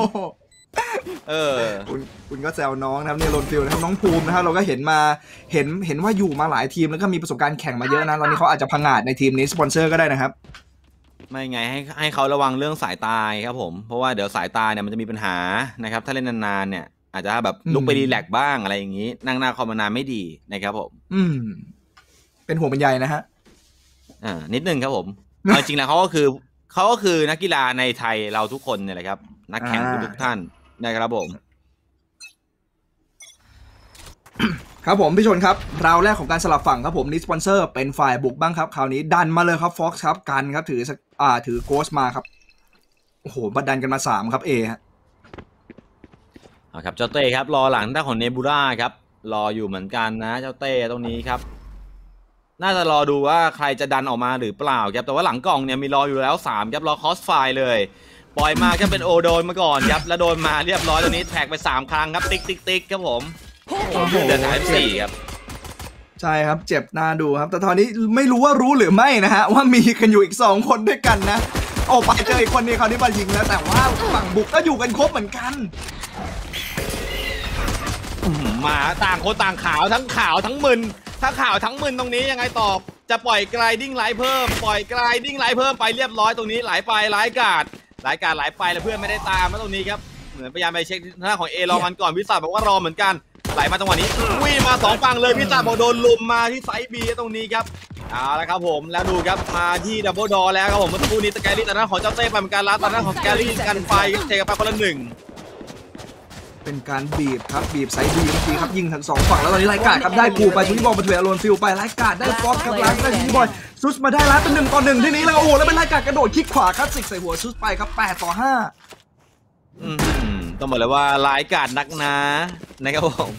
Speaker 2: คุณก็แซวน้องนะครับเนี่ยโรนฟิลนะครับน้องภูมินะครับเราก็เห็นว่าอยู่มาหลายทีมแล้วก็มีประสบการณ์แข่งมาเยอะนะตอนนี้เขาอาจจะพังอาจในทีมนี้สปอนเซอร์ก็ได้นะครับ
Speaker 1: ไม่ไงให้เขาระวังเรื่องสายตาครับผมเพราะว่าเดี๋ยวสายตาเนี่ยมันจะมีปัญหานะครับถ้าเล่นนานๆเนี่ยอาจจะแบบลุกไปรีแลกซ์บ้างอะไรอย่างนี้นั่งหน้าคอมนานไม่ดีนะครับผม
Speaker 2: เป็นห่วงเป็นใยนะฮะ
Speaker 1: นิดนึงครับผมจริงๆแล้วเขาก็คือนักกีฬาในไทยเราทุกคนเนี่ยแหละครับนักแข่งทุกท่านนะครับผม
Speaker 2: ครับผมพี่ชนครับราวแรกของการสลับฝั่งครับผมนี่สปอนเซอร์เป็นฝ่ายบุกบ้างครับคราวนี้ดันมาเลยครับฟ็อกซ์ครับกันครับถือโกสมาครับโอ้โหบัดดันกันมา3ครับฮะ
Speaker 1: ครับเจ้าเต้ครับรอหลังด้านของเนบูล่าครับรออยู่เหมือนกันนะเจ้าเต้ตรงนี้ครับน่าจะรอดูว่าใครจะดันออกมาหรือเปล่าครับแต่ว่าหลังกล่องเนี่ยมีรออยู่แล้ว3ครับรอคอสไฟเลยปล่อยมาก็เป็นโอโดนมาก่อนครับแล้วโดนมาเรียบร้อยตรงนี้แท็กไป3ครั้งครับติ๊กครับผมเดือด4ครับ
Speaker 2: ใช่ครับเจ็บหน้าดูครับแต่ตอนนี้ไม่รู้ว่ารู้หรือไม่นะฮะว่ามีกันอยู่อีก2คนด้วยกันนะไปเจออีกคนนี้เขาที่มายิงแล้วแต่ว่าฝั่งบุกก็อยู่กันครบเหมือนกัน
Speaker 1: มาต่างคนต่างขาวทั้งขาวทั้งมึนถ้าขาวทั้งมึนตรงนี้ยังไงตอบจะปล่อยไกลดิ้งไลท์เพิ่มไปเรียบร้อยตรงนี้ไหลไปไหลกาดไหลไปแล้วเพื่อนไม่ได้ตามแล้วตรงนี้ครับมือนพยายามไปเช็คหน้าของเอรอมันก่อนวิสัทบอกว่ารอเหมือนกันไหลมาจังหวะนี้วิ่งมา2ฝั่งเลยวิสัทบอกโดนลุมมาที่ไซส์บีตรงนี้ครับเอาละครับผมแล้วดูครับมาที่ดับเบิลดอแล้วครับผมเมื่อสักครู่นี้สแกรี่ตอนนั้นของเจ้าเต้ไปเหมือนกันแล้วตอนนั้นของสแกรี่กันไฟเทกันไปคนละ1
Speaker 2: เป็นการบีบครับบีบไซด์บีเมื่อกี้ครับยิงทั้ง2ฝั่งแล้วตอนนี้ไลกาดครับได้กูไปชูนี่บอลมาถืออารอนฟิลไปไลกาดได้ฟ็อกครับไลกาดชูนี่บอลซุสมาได้แล้วเป็น1-1ที่นี้แล้วโอ้โหแล้วเป็นไลกาดกระโดดคลิกขวาคลาสสิกใส่หัวซุสไปครับ8-5
Speaker 1: ต้องบอกเลยว่าร้ายกาจนักนะนะครับผม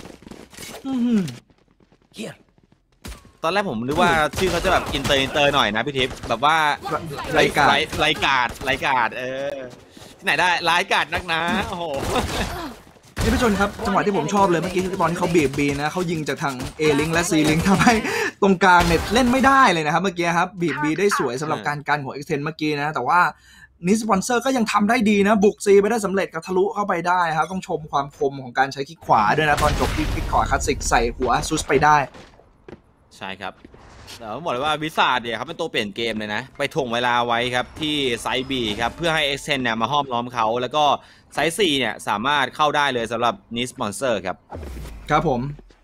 Speaker 1: ตอนแรกผมนึกว่าชื่อเขาจะแบบอินเตอร์หน่อยนะพี่ทิพย์แบบว่าไร้กาดที่ไหนได้ร้ายกาจนักนะโอ้โห
Speaker 2: นี่พี่ชนครับจังหวะที่ผมชอบเลยเมื่อกี้ตอนที่เขาบีบบีนะเขายิงจากทางAลิงและ C ลิงทำให้ตรงกลางเนี่ยเล่นไม่ได้เลยนะครับเมื่อกี้ครับบีบบีได้สวยสำหรับการกันของ X10 เมื่อกี้นะแต่ว่านี่สปอนเซอร์ก็ยังทำได้ดีนะบุกซีไปได้สำเร็จกับทะลุเข้าไปได้ครับต้องชมความคมของการใช้คลิกขวาด้วยนะตอนจบที่คลิกขวาคลาสสิกใส่หัวซุสไปได้
Speaker 1: ใช่ครับแต่ผมบอกเลยว่าวิสาดเนี่ยครับเป็นตัวเปลี่ยนเกมเลยนะไปถ่วงเวลาไว้ครับที่ไซส์ B ครับเพื่อให้ X10 เนี่ยมาห้อมล้อมเขาแล้วก็ไซส์ C เนี่ยสามารถเข้าได้เลยสำหรับนี่สปอนเซอร์ครับ
Speaker 2: ครับผม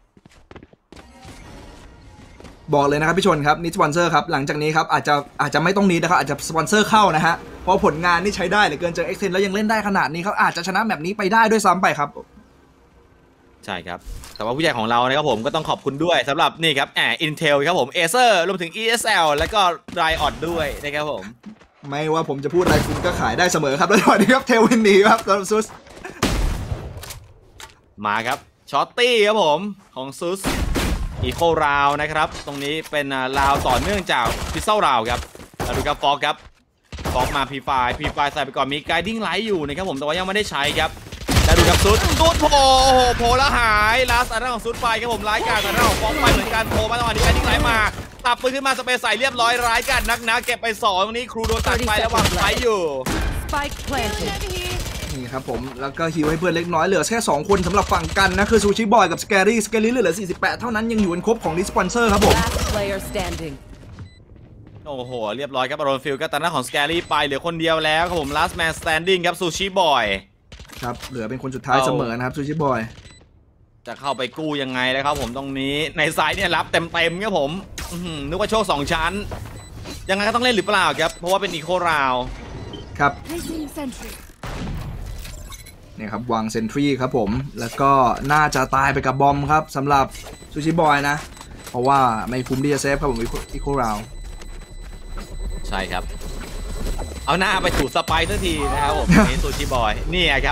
Speaker 2: บอกเลยนะครับพี่ชนครับนี่สปอนเซอร์ครับหลังจากนี้ครับอาจจะไม่ต้องนี้นะครับอาจจะสปอนเซอร์เข้านะฮะเพราะผลงานนี่ใช้ได้เหลือเกินเจอ X10 แล้วยังเล่นได้ขนาดนี้เขาอาจจะชนะแบบนี้ไปได้ด้วยซ้ำไปครับ
Speaker 1: ใช่ครับแต่ว่าผู้ใหญ่ของเรานะครับผมก็ต้องขอบคุณด้วยสำหรับนี่ครับIntel ครับผม Acer รวมถึง ESL แล้วก็ Riot ด้วยนะครับผม
Speaker 2: ไม่ว่าผมจะพูดอะไรคุณก็ขายได้เสมอครับแล้วสวัสดีครับเทวินดีครับสำหรับซุส
Speaker 1: มาครับช็อตตี้ครับผมของซุสอีโคราวนะครับตรงนี้เป็นราวต่อเนื่องจากพิซซ่าราวครับแล้วดูครับฟอกครับฟอกมาพีไฟใส่ไปก่อนมีไกดิ้งไลท์อยู่นะครับผมแต่ว่ายังไม่ได้ใช้ครับแล้วดูครับซุดโผล่แล้วหายลาสอันนั้นของซุดไปครับผมร้ายกาจอันนั้นของฟอกไปเหมือนกันโผล่มาตอนนี้ไกดิ้งไลท์มาตับปืนขึ้นมาสเปซใส่เรียบร้อยร้ายกาจนักนะเก็บไป2ตรงนี้ครูโดนตัดไประหว่างไฟอยู่
Speaker 2: นี่ครับผมแล้วก็ฮิวให้เพื่อนเล็กน้อยเหลือแค่2คนสำหรับฝั่งกันนะคือซูชิบอยกับสแกรี่เหลือ48เท่านั้นยังอยู่กันครบของดิสปอนเซอร์ครับผม
Speaker 1: โอ้โหเรียบร้อยครับอารอนฟิลก็ตัดหน้าของสแกรี่ไปเหลือคนเดียวแล้วครับผม last man standing ครับซูชิบอย
Speaker 2: ครับเหลือเป็นคนสุดท้ายเสมอนะครับซูชิบอย
Speaker 1: จะเข้าไปกู้ยังไงเลยครับผมตรงนี้ในซ้ายเนี่ยรับเต็มครับผมนึกว่าโชค2ชั้นยังไงก็ต้องเล่นหรือเปล่าครับเพราะว่าเป็นอีโคราว
Speaker 2: ครับเนี่ยครับวางเซนทรีครับผมแล้วก็น่าจะตายไปกับบอมครับสำหรับซูชิบอยนะเพราะว่าไม่คุ้มที่จะเซฟครับผมอีโคราว
Speaker 1: ใช่ครับเอาหน้าไปถูสไปสักทีนะครับผมนี่ซูชิบอยนี่ครับ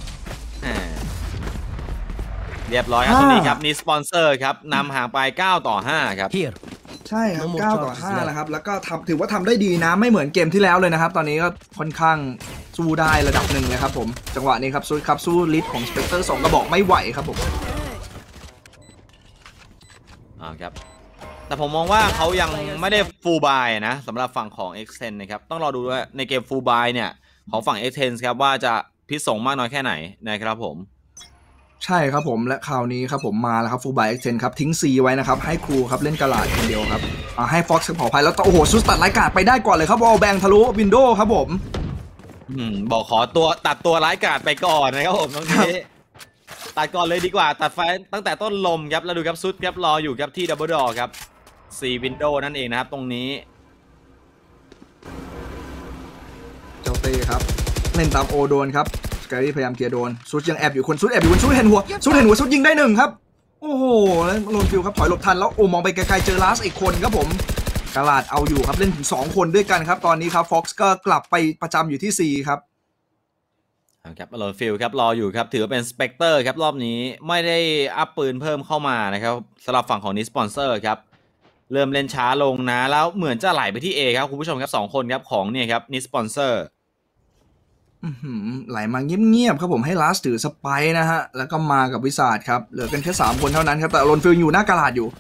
Speaker 1: เรียบร้อยครับตรงนี้ครับนี่สปอนเซอร์ครับนำห่างไป9-5ครับ
Speaker 2: ใช่ครับ9-5แล้วครับแล้วก็ถือว่าทำได้ดีนะไม่เหมือนเกมที่แล้วเลยนะครับตอนนี้ก็ค่อนข้างสู้ได้ระดับหนึ่งเลยครับผมจังหวะนี้ครับสู้ลิสของสเปกเตอร์2กระบอกไม่ไหวครับผม
Speaker 1: ครับแต่ผมมองว่าเขายังไม่ได้ฟูลบายนะสำหรับฝั่งของ X10 นะครับต้องรอดูว่าในเกมฟูลบายเนี่ยของฝั่ง X10 ครับว่าจะพิษสงมากน้อยแค่ไหนนะครับผม
Speaker 2: ใช่ครับผมและคราวนี้ครับผมมาแล้วครับฟูลบาย X10 ครับทิ้ง C ไว้นะครับให้ครูครับเล่นกระลาดคนเดียวครับให้ฟ็อกซ์ขออภัยแล้วโอ้โหซุสตัดไร้กาดไปได้ก่อนเลยครับวอลแบงทะลุวินโดว์ครับผม
Speaker 1: บอกขอตัดตัวไร้กาดไปก่อนนะครับผมตรงนี้ตัดก่อนเลยดีกว่าตัดไฟตั้งแต่ต้นลมครับแล้วดูครับซุสครับรออยู่ครับที่ดับเบิลดอร์ครับC window นั่นเองนะครับตรงนี้
Speaker 2: เจ้าเต้ครับเล่นตามโอโดนครับสกายรี่พยายามเคลียร์โดนซุสยังแอบอยู่คนซุสเห็นหัวซุสยิงได้1ครับโอ้โหแล้วโรนฟิลครับถอยหลบทันแล้วมองไปไกลๆเจอลาสอีกคนครับผมกาลาดเอาอยู่ครับเล่นถึง2คนด้วยกันครับตอนนี้ครับฟ็อกซ์ก็กลับไปประจำอยู่ที่ 4ครับ
Speaker 1: ครับโรนฟิลครับรออยู่ครับถือว่าเป็นสเปกเตอร์ครับรอบนี้ไม่ได้อัพปืนเพิ่มเข้ามานะครับสำหรับฝั่งของนิสปอนเซอร์ครับเริ่มเล่นช้าลงนะแล้วเหมือนจะไหลไปที่ A ครับคุณผู้ชมครับ2คนครับของเนี่ยครับนิสปอนเซอร์
Speaker 2: ไหลมาเงียบๆครับผมให้ลาสถือสไปนะฮะแล้วก็มากับวิสาดครับเหลือกันแค่3คนเท่านั้นครับแต่โรนฟิลอยู่หน้ากระดาษอยู่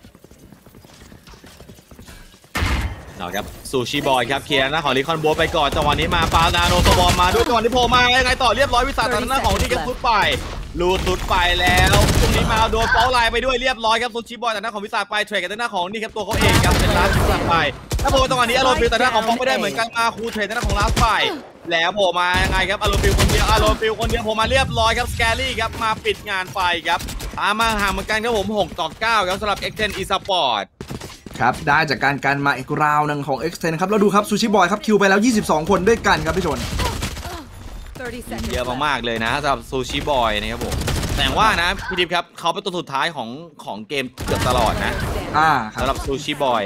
Speaker 1: ครับซูชิบอยครับเคลียร์หน้าของลิคอนโบไปก่อนจังหวะนี้มาปานาโนโซบอลมาด้วยจังหวะนี้โผล่มายังไงต่อเรียบร้อยวิสาดตอนหน้าของที่กระทุดไปลูดสุดไปแล้วตรงนี้มาโดนเป้าไลน์ไปด้วยเรียบร้อยครับซูชิบอยแต่หน้าของวิสาไปเทรดกับหน้าของนี่ครับตัวเขาเองครับเป็นลาสไปถ้าโผล่ตรงนี้อารมณ์ฟิลแต่หน้าของฟอกไม่ได้เหมือนกันมาคูเทรดแต่หน้าของลาสไปแล้วโผล่มายังไงครับอารมณ์ฟิลคนเดียวโผล่มาเรียบร้อยครับสแกรี่ครับมาปิดงานไฟครับตามมาห่างเหมือนกันครับผม6-9ครับสำหรับ X10 eSport
Speaker 2: ครับได้จากการมาอีกราวนึงของ X10 ครับแล้วดูครับซูชิบอยครับคิวไปแล้ว22คนด้วยกันครับพี่ชน
Speaker 1: เยอะมากๆเลยนะสำหรับซูชิบอยนะครับผมแต่ว่านะพี่ดิฟครับเขาเป็นตัวสุดท้ายของเกมเกือบตลอดนะสำหรับซูชิบอย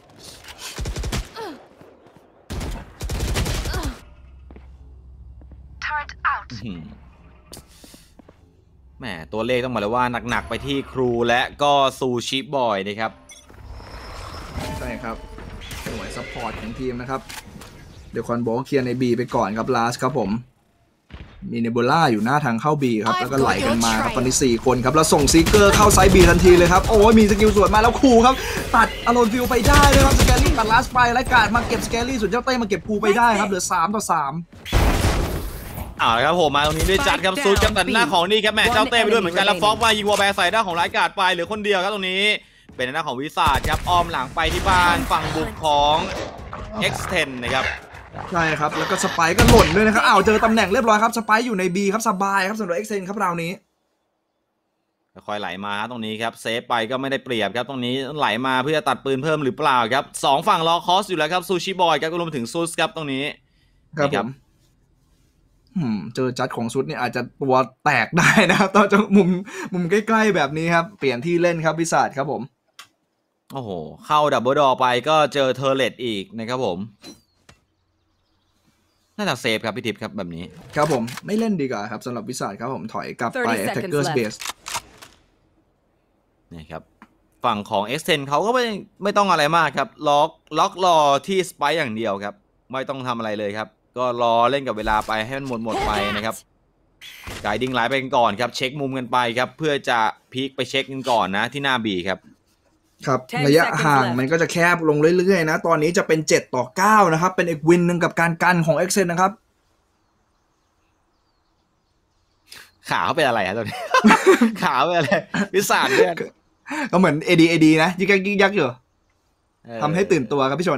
Speaker 1: แหมตัวเลขต้องบอกเลยว่าหนักๆไปที่ครูและก็ซูชิบอยนะครับ
Speaker 2: ใช่ครับหน่วยซัพพอร์ตของทีมนะครับเดี๋ยวคอนบอกเคลียร์ใน B ไปก่อนครับลาสครับผมมีเนบูล่าอยู่หน้าทางเข้า B ครับแล้วก็ไหลกันมาครับตอนนี้4คนครับแล้วส่งซีเกอร์เข้าไซด์ B ทันทีเลยครับโอ้ยมีสกิลสวนมาแล้วครูครับตัดอารอนฟิลไปได้เลยครับสแกลี่ตัดลาสไปและการมาเก็บสแกลี่ส่วนเจ้าเต้มาเก็บครูไปได้ครับเหลือ3-3
Speaker 1: ครับผมมาตรงนี้ด้วยจัดครับซูดกับตัดหน้าของนี่ครับแม่เจ้าเต้ไปด้วยเหมือนกันแล้วฟอกมายิงวอลแบร์ใส่หน้าของไร้กาดไปเหลือคนเดียวครับตรงนี้เป็นหน้าของวิสาดครับอ้อมหลังไปที่บ้านฝั่งบุกของ X10 นะครับ
Speaker 2: ใช่ครับแล้วก็สไปก็หล่นด้วยนะครับเจอตำแหน่งเรียบร้อยครับสไปอยู่ใน B ครับสบายครับสำหรับ X10 ครับราวนี้
Speaker 1: ค่อยไหลมาตรงนี้ครับเซฟไปก็ไม่ได้เปรียบครับตรงนี้ไหลมาเพื่อตัดปืนเพิ่มหรือเปล่าครับ2ฝั่งรอคอสอยู่แล้วครับซูชิบอยครับก็รวมถึงซูสครับตรงนี้
Speaker 2: ครับเจอจัดของซุดเนี่ยอาจจะตัวแตกได้นะครับตอนจากมุมใกล้ๆแบบนี้ครับเปลี่ยนที่เล่นครับวิสาดครับผม
Speaker 1: โอ้โหเข้าดับเบิลดอไปก็เจอเทอร์เลตอีกนะครับผมน่าจะเซฟครับพี่ทิพย์ครับแบบนี้
Speaker 2: ครับผมไม่เล่นดีกว่าครับสำหรับวิสาดครับผมถอยกลับไป Attackers Base
Speaker 1: นี่ครับฝั่งของ X10 เขาก็ไม่ต้องอะไรมากครับล็อกรอที่สไปร์อย่างเดียวครับไม่ต้องทำอะไรเลยครับก็รอเล่นกับเวลาไปให้มันหมดไปนะครับไกดิ้งไลน์ไปกันก่อนครับเช็คมุมกันไปครับเพื่อจะพีคไปเช็คกันก่อนนะที่หน้าบีครับ
Speaker 2: ระยะห่างมันก็จะแคบลงเรื่อยๆนะตอนนี้จะเป็น7-9นะครับเป็นอีกวินหนึ่งกับการกันของ X10 นะครับ
Speaker 1: ขาเขาเป็นอะไรฮะตอนนี้ ขาเป็นอะไรวิสาดเนี่ย
Speaker 2: ก็เหมือน AD นะยิกยักอยู่ทำให้ตื่นตัวครับพี่ชน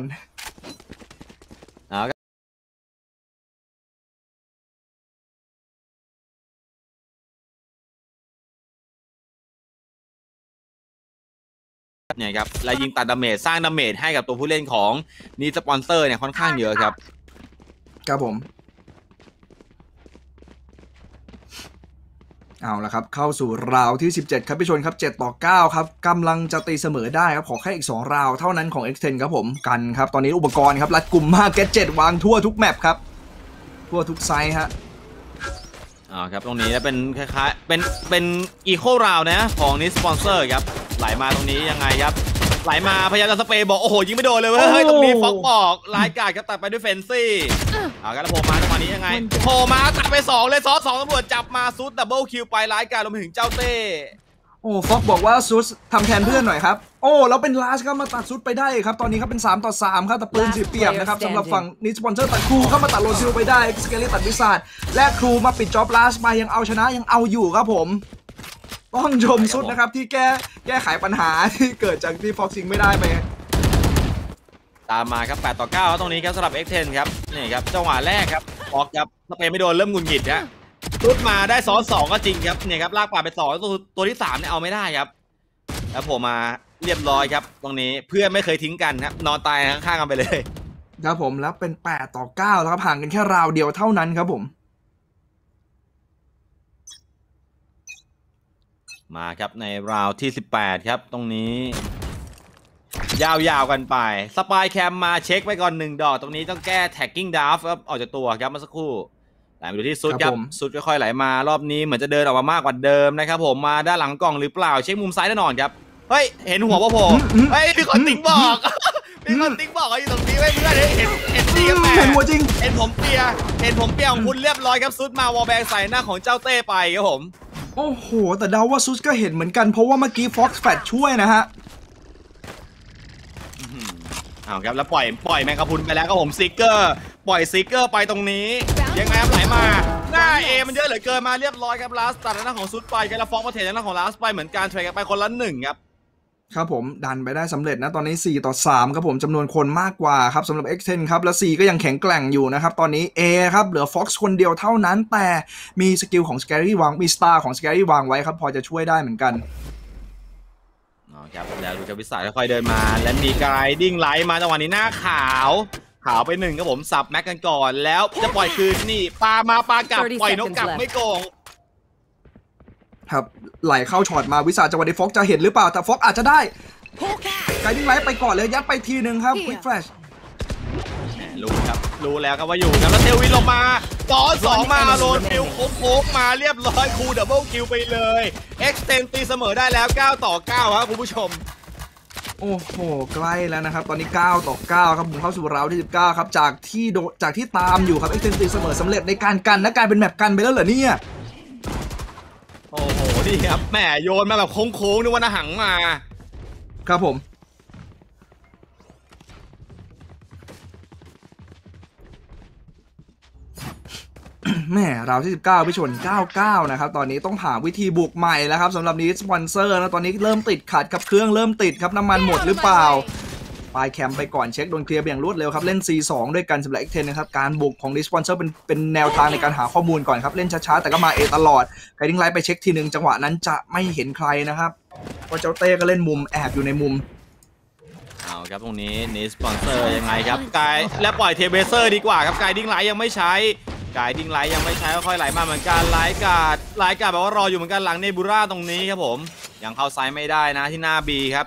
Speaker 1: เนี่ยครับและยิงตัดดาเมจสร้างดาเมจให้กับตัวผู้เล่นของนี่สปอนเซอร์เนี่ยค่อนข้างเยอะครับ
Speaker 2: ผมเอาละครับเข้าสู่ราวที่17ครับพี่ชนครับ7-9ครับกำลังจะตีเสมอได้ครับขอแค่อีก2ราวเท่านั้นของ X10 ครับผมกันครับตอนนี้อุปกรณ์ครับรัดกลุ่มมากแกจ็ตวางทั่วทุกแมปครับทั่วทุกไซส์ฮะ
Speaker 1: ครับตรงนี้เป็นคล้ายๆเป็นอีโคราวนะของนี่สปอนเซอร์ครับไหลมาตรงนี้ยังไงครับไหลมาพยายามจะสเปรย์บอกโอ้โหยิงไม่โดนเลยเว้ยเฮ้ยตรงนี้ฟอกบอกไลน์การ์ดครับตัดไปด้วยเฟนซี่ครับแล้วโผล่มาจังหวะนี้ยังไงโผล่มาตัดไป2เลยซ้อน2ตำรวจจับมาซุดดับเบิลคิวไปไลน์การ์ดรวมไปถึงเจ้าเต้
Speaker 2: ฟอกบอกว่าซุดทำแทนเพื่อนหน่อยครับแล้วเป็นลาสครับมาตัดซุดไปได้ครับตอนนี้ครับเป็น3-3ครับแต่ปืนเสียเปรียบนะครับสำหรับฝั่งนี่สปอนเซอร์ตัดครูเข้ามาตัดโรซิลไปได้สเกลลี่ตัดวิสาดและครูมาปิดจ็อบลาสไปยังเอาชนะยังเอาอยู่ครับผมต้องชมซุดนะครับที่แก้ไขปัญหาที่เกิดจากที่ฟอกซิงไม่ได้ไป
Speaker 1: ตามมาครับ8-9ตรงนี้ครับสำหรับ X10 ครับนี่ครับจังหวะแรกครับฟอกครับสเปรย์ไม่โดนเริ่มงุนหงิดนะซุดมาได้ซ้อน2ก็จริงครับเนี่ยครับลากป่าไป2ตัวที่3เนี่ยเอาไม่ได้ครับแล้วผมมาเรียบร้อยครับตรงนี้เพื่อนไม่เคยทิ้งกันครับนอนตายข้างๆกันไปเลย
Speaker 2: ครับผมแล้วเป็น8-9แล้วครับห่างกันแค่ราวเดียวเท่านั้นครับผม
Speaker 1: มาครับในราวที่18ครับตรงนี้ยาวๆกันไปสปายแคมมาเช็คไปก่อน1ดอกตรงนี้ต้องแก้แท็กกิ้งดาฟครับออกจากตัวครับเมื่อสักครู่ไหลไปดูที่ซุดครับซุดค่อยๆไหลมารอบนี้เหมือนจะเดินออกมามากกว่าเดิมนะครับผมมาด้านหลังกล่องหรือเปล่าเช็คมุมซ้ายแน่นอนครับเฮ้ยเห็นหัวป่ะผมเฮ้ยมีคนติ๊กบอกมีคนติ๊กบอกอยู่ตรงนี้ไม่เพื่อนเห็นดีกันแม่
Speaker 2: เห็นหัวจริง
Speaker 1: เห็นผมเปียของคุณเรียบร้อยครับซุดมาวอลแบงใส่หน้าของเจ้าเต้ไปครับผม
Speaker 2: โอ้โหแต่เดาว่าซุสก็เห็นเหมือนกันเพราะว่าเมื่อกี้ฟ็อกซ์แฟตช่วยนะฮะ
Speaker 1: ครับแล้วปล่อยแมงกะพรุนไปแล้วก็ผมซิกเกอร์ปล่อยซิกเกอร์ไปตรงนี้ยังไงครับไหลมาหน้าเอมันเยอะเหลือเกินมาเรียบร้อยครับลาสตัดหน้าของซุดไปกันแล้วฟองมาเทหน้าของลาสไปเหมือนกันเทรดกันไปคนละ1ครับ
Speaker 2: ครับผมดันไปได้สำเร็จนะตอนนี้4-3ครับผมจำนวนคนมากกว่าครับสำหรับ X10 ครับและ C ก็ยังแข็งแกร่งอยู่นะครับตอนนี้ A ครับเหลือ Fox คนเดียวเท่านั้นแต่มีสกิลของ Scary วางมี Star ของ Scary วางไว้ครับพอจะช่วยได้เหมือนกัน
Speaker 1: ครับแล้วดูจะวิสัยค่อยๆเดินมาและมีไกด์ดิ้งไลท์มาจังหวะนี้หน้าขาวไป1ครับผมสับแม็กกันก่อนแล้วจะปล่อยคืนนี่ปามาปากลับปล่อยนกกลับไม่โกง
Speaker 2: ครับไหลเข้าช็อตมาวิสาจังหวะนี้ฟ็อกจะเห็นหรือเปล่าแต่ฟ็อกอาจจะได้ไกดิ้งไลท์ไปก่อนเลยยัดไปทีนึงครับควิกแฟลช
Speaker 1: รู้ครับรู้แล้วครับว่าอยู่ครับแล้วเทวินลงมาต่อ2มาโรนฟิลโค้งมาเรียบร้อยคูดับเบิลคิวไปเลยเอ็กซ์เทนตีเสมอได้แล้ว9-9ครับคุณผู้ชม
Speaker 2: โอ้โหใกล้แล้วนะครับตอนนี้9-9ครับผมเข้าสู่ราวที่19ครับจากที่ตามอยู่ครับเอ็กซ์เทนตีเสมอสำเร็จในการกันและกลายเป็นแมปกันไปแล้วเหรอเนี่ย
Speaker 1: โอ้โหนี่ครับแหมโยนมาแบบโค้งๆนึกว่าหังมา
Speaker 2: ครับผมแม่ราวที่19พี่ชน99นะครับตอนนี้ต้องหาวิธีบุกใหม่แล้วครับสำหรับนี้สปอนเซอร์นะตอนนี้เริ่มติดขัดครับเครื่องเริ่มติดครับน้ำมันหมดหรือเปล่าปลายแคมไปก่อนเช็คโดนเคลียร์อย่างรวดเร็วครับเล่น C2 ด้วยกันสำหรับ X10 นะครับการบุกของดิสปอนเซอร์เป็นแนวทางในการหาข้อมูลก่อนครับเล่นช้าๆแต่ก็มา A ตลอดไกดิ้งไลท์ไปเช็คทีนึงจังหวะนั้นจะไม่เห็นใครนะครับเพราะเจ้าเต้ก็เล่นมุมแอบอยู่ในมุม
Speaker 1: เอาครับตรงนี้นี่สปอนเซอร์ยังไงครับกายและปล่อยเทเบเซอร์ดีกว่าครับไกดิ้งไลท์ยังไม่ใช้ไกดิ้งไลท์ยังไม่ใช้ค่อยๆไหลมาเหมือนกันไลท์การ์ดแบบว่ารออยู่เหมือนกันหลังเนบูราตรงนี้ครับผมยังเข้าไซด์ไม่ได้นะที่หน้า B ครับ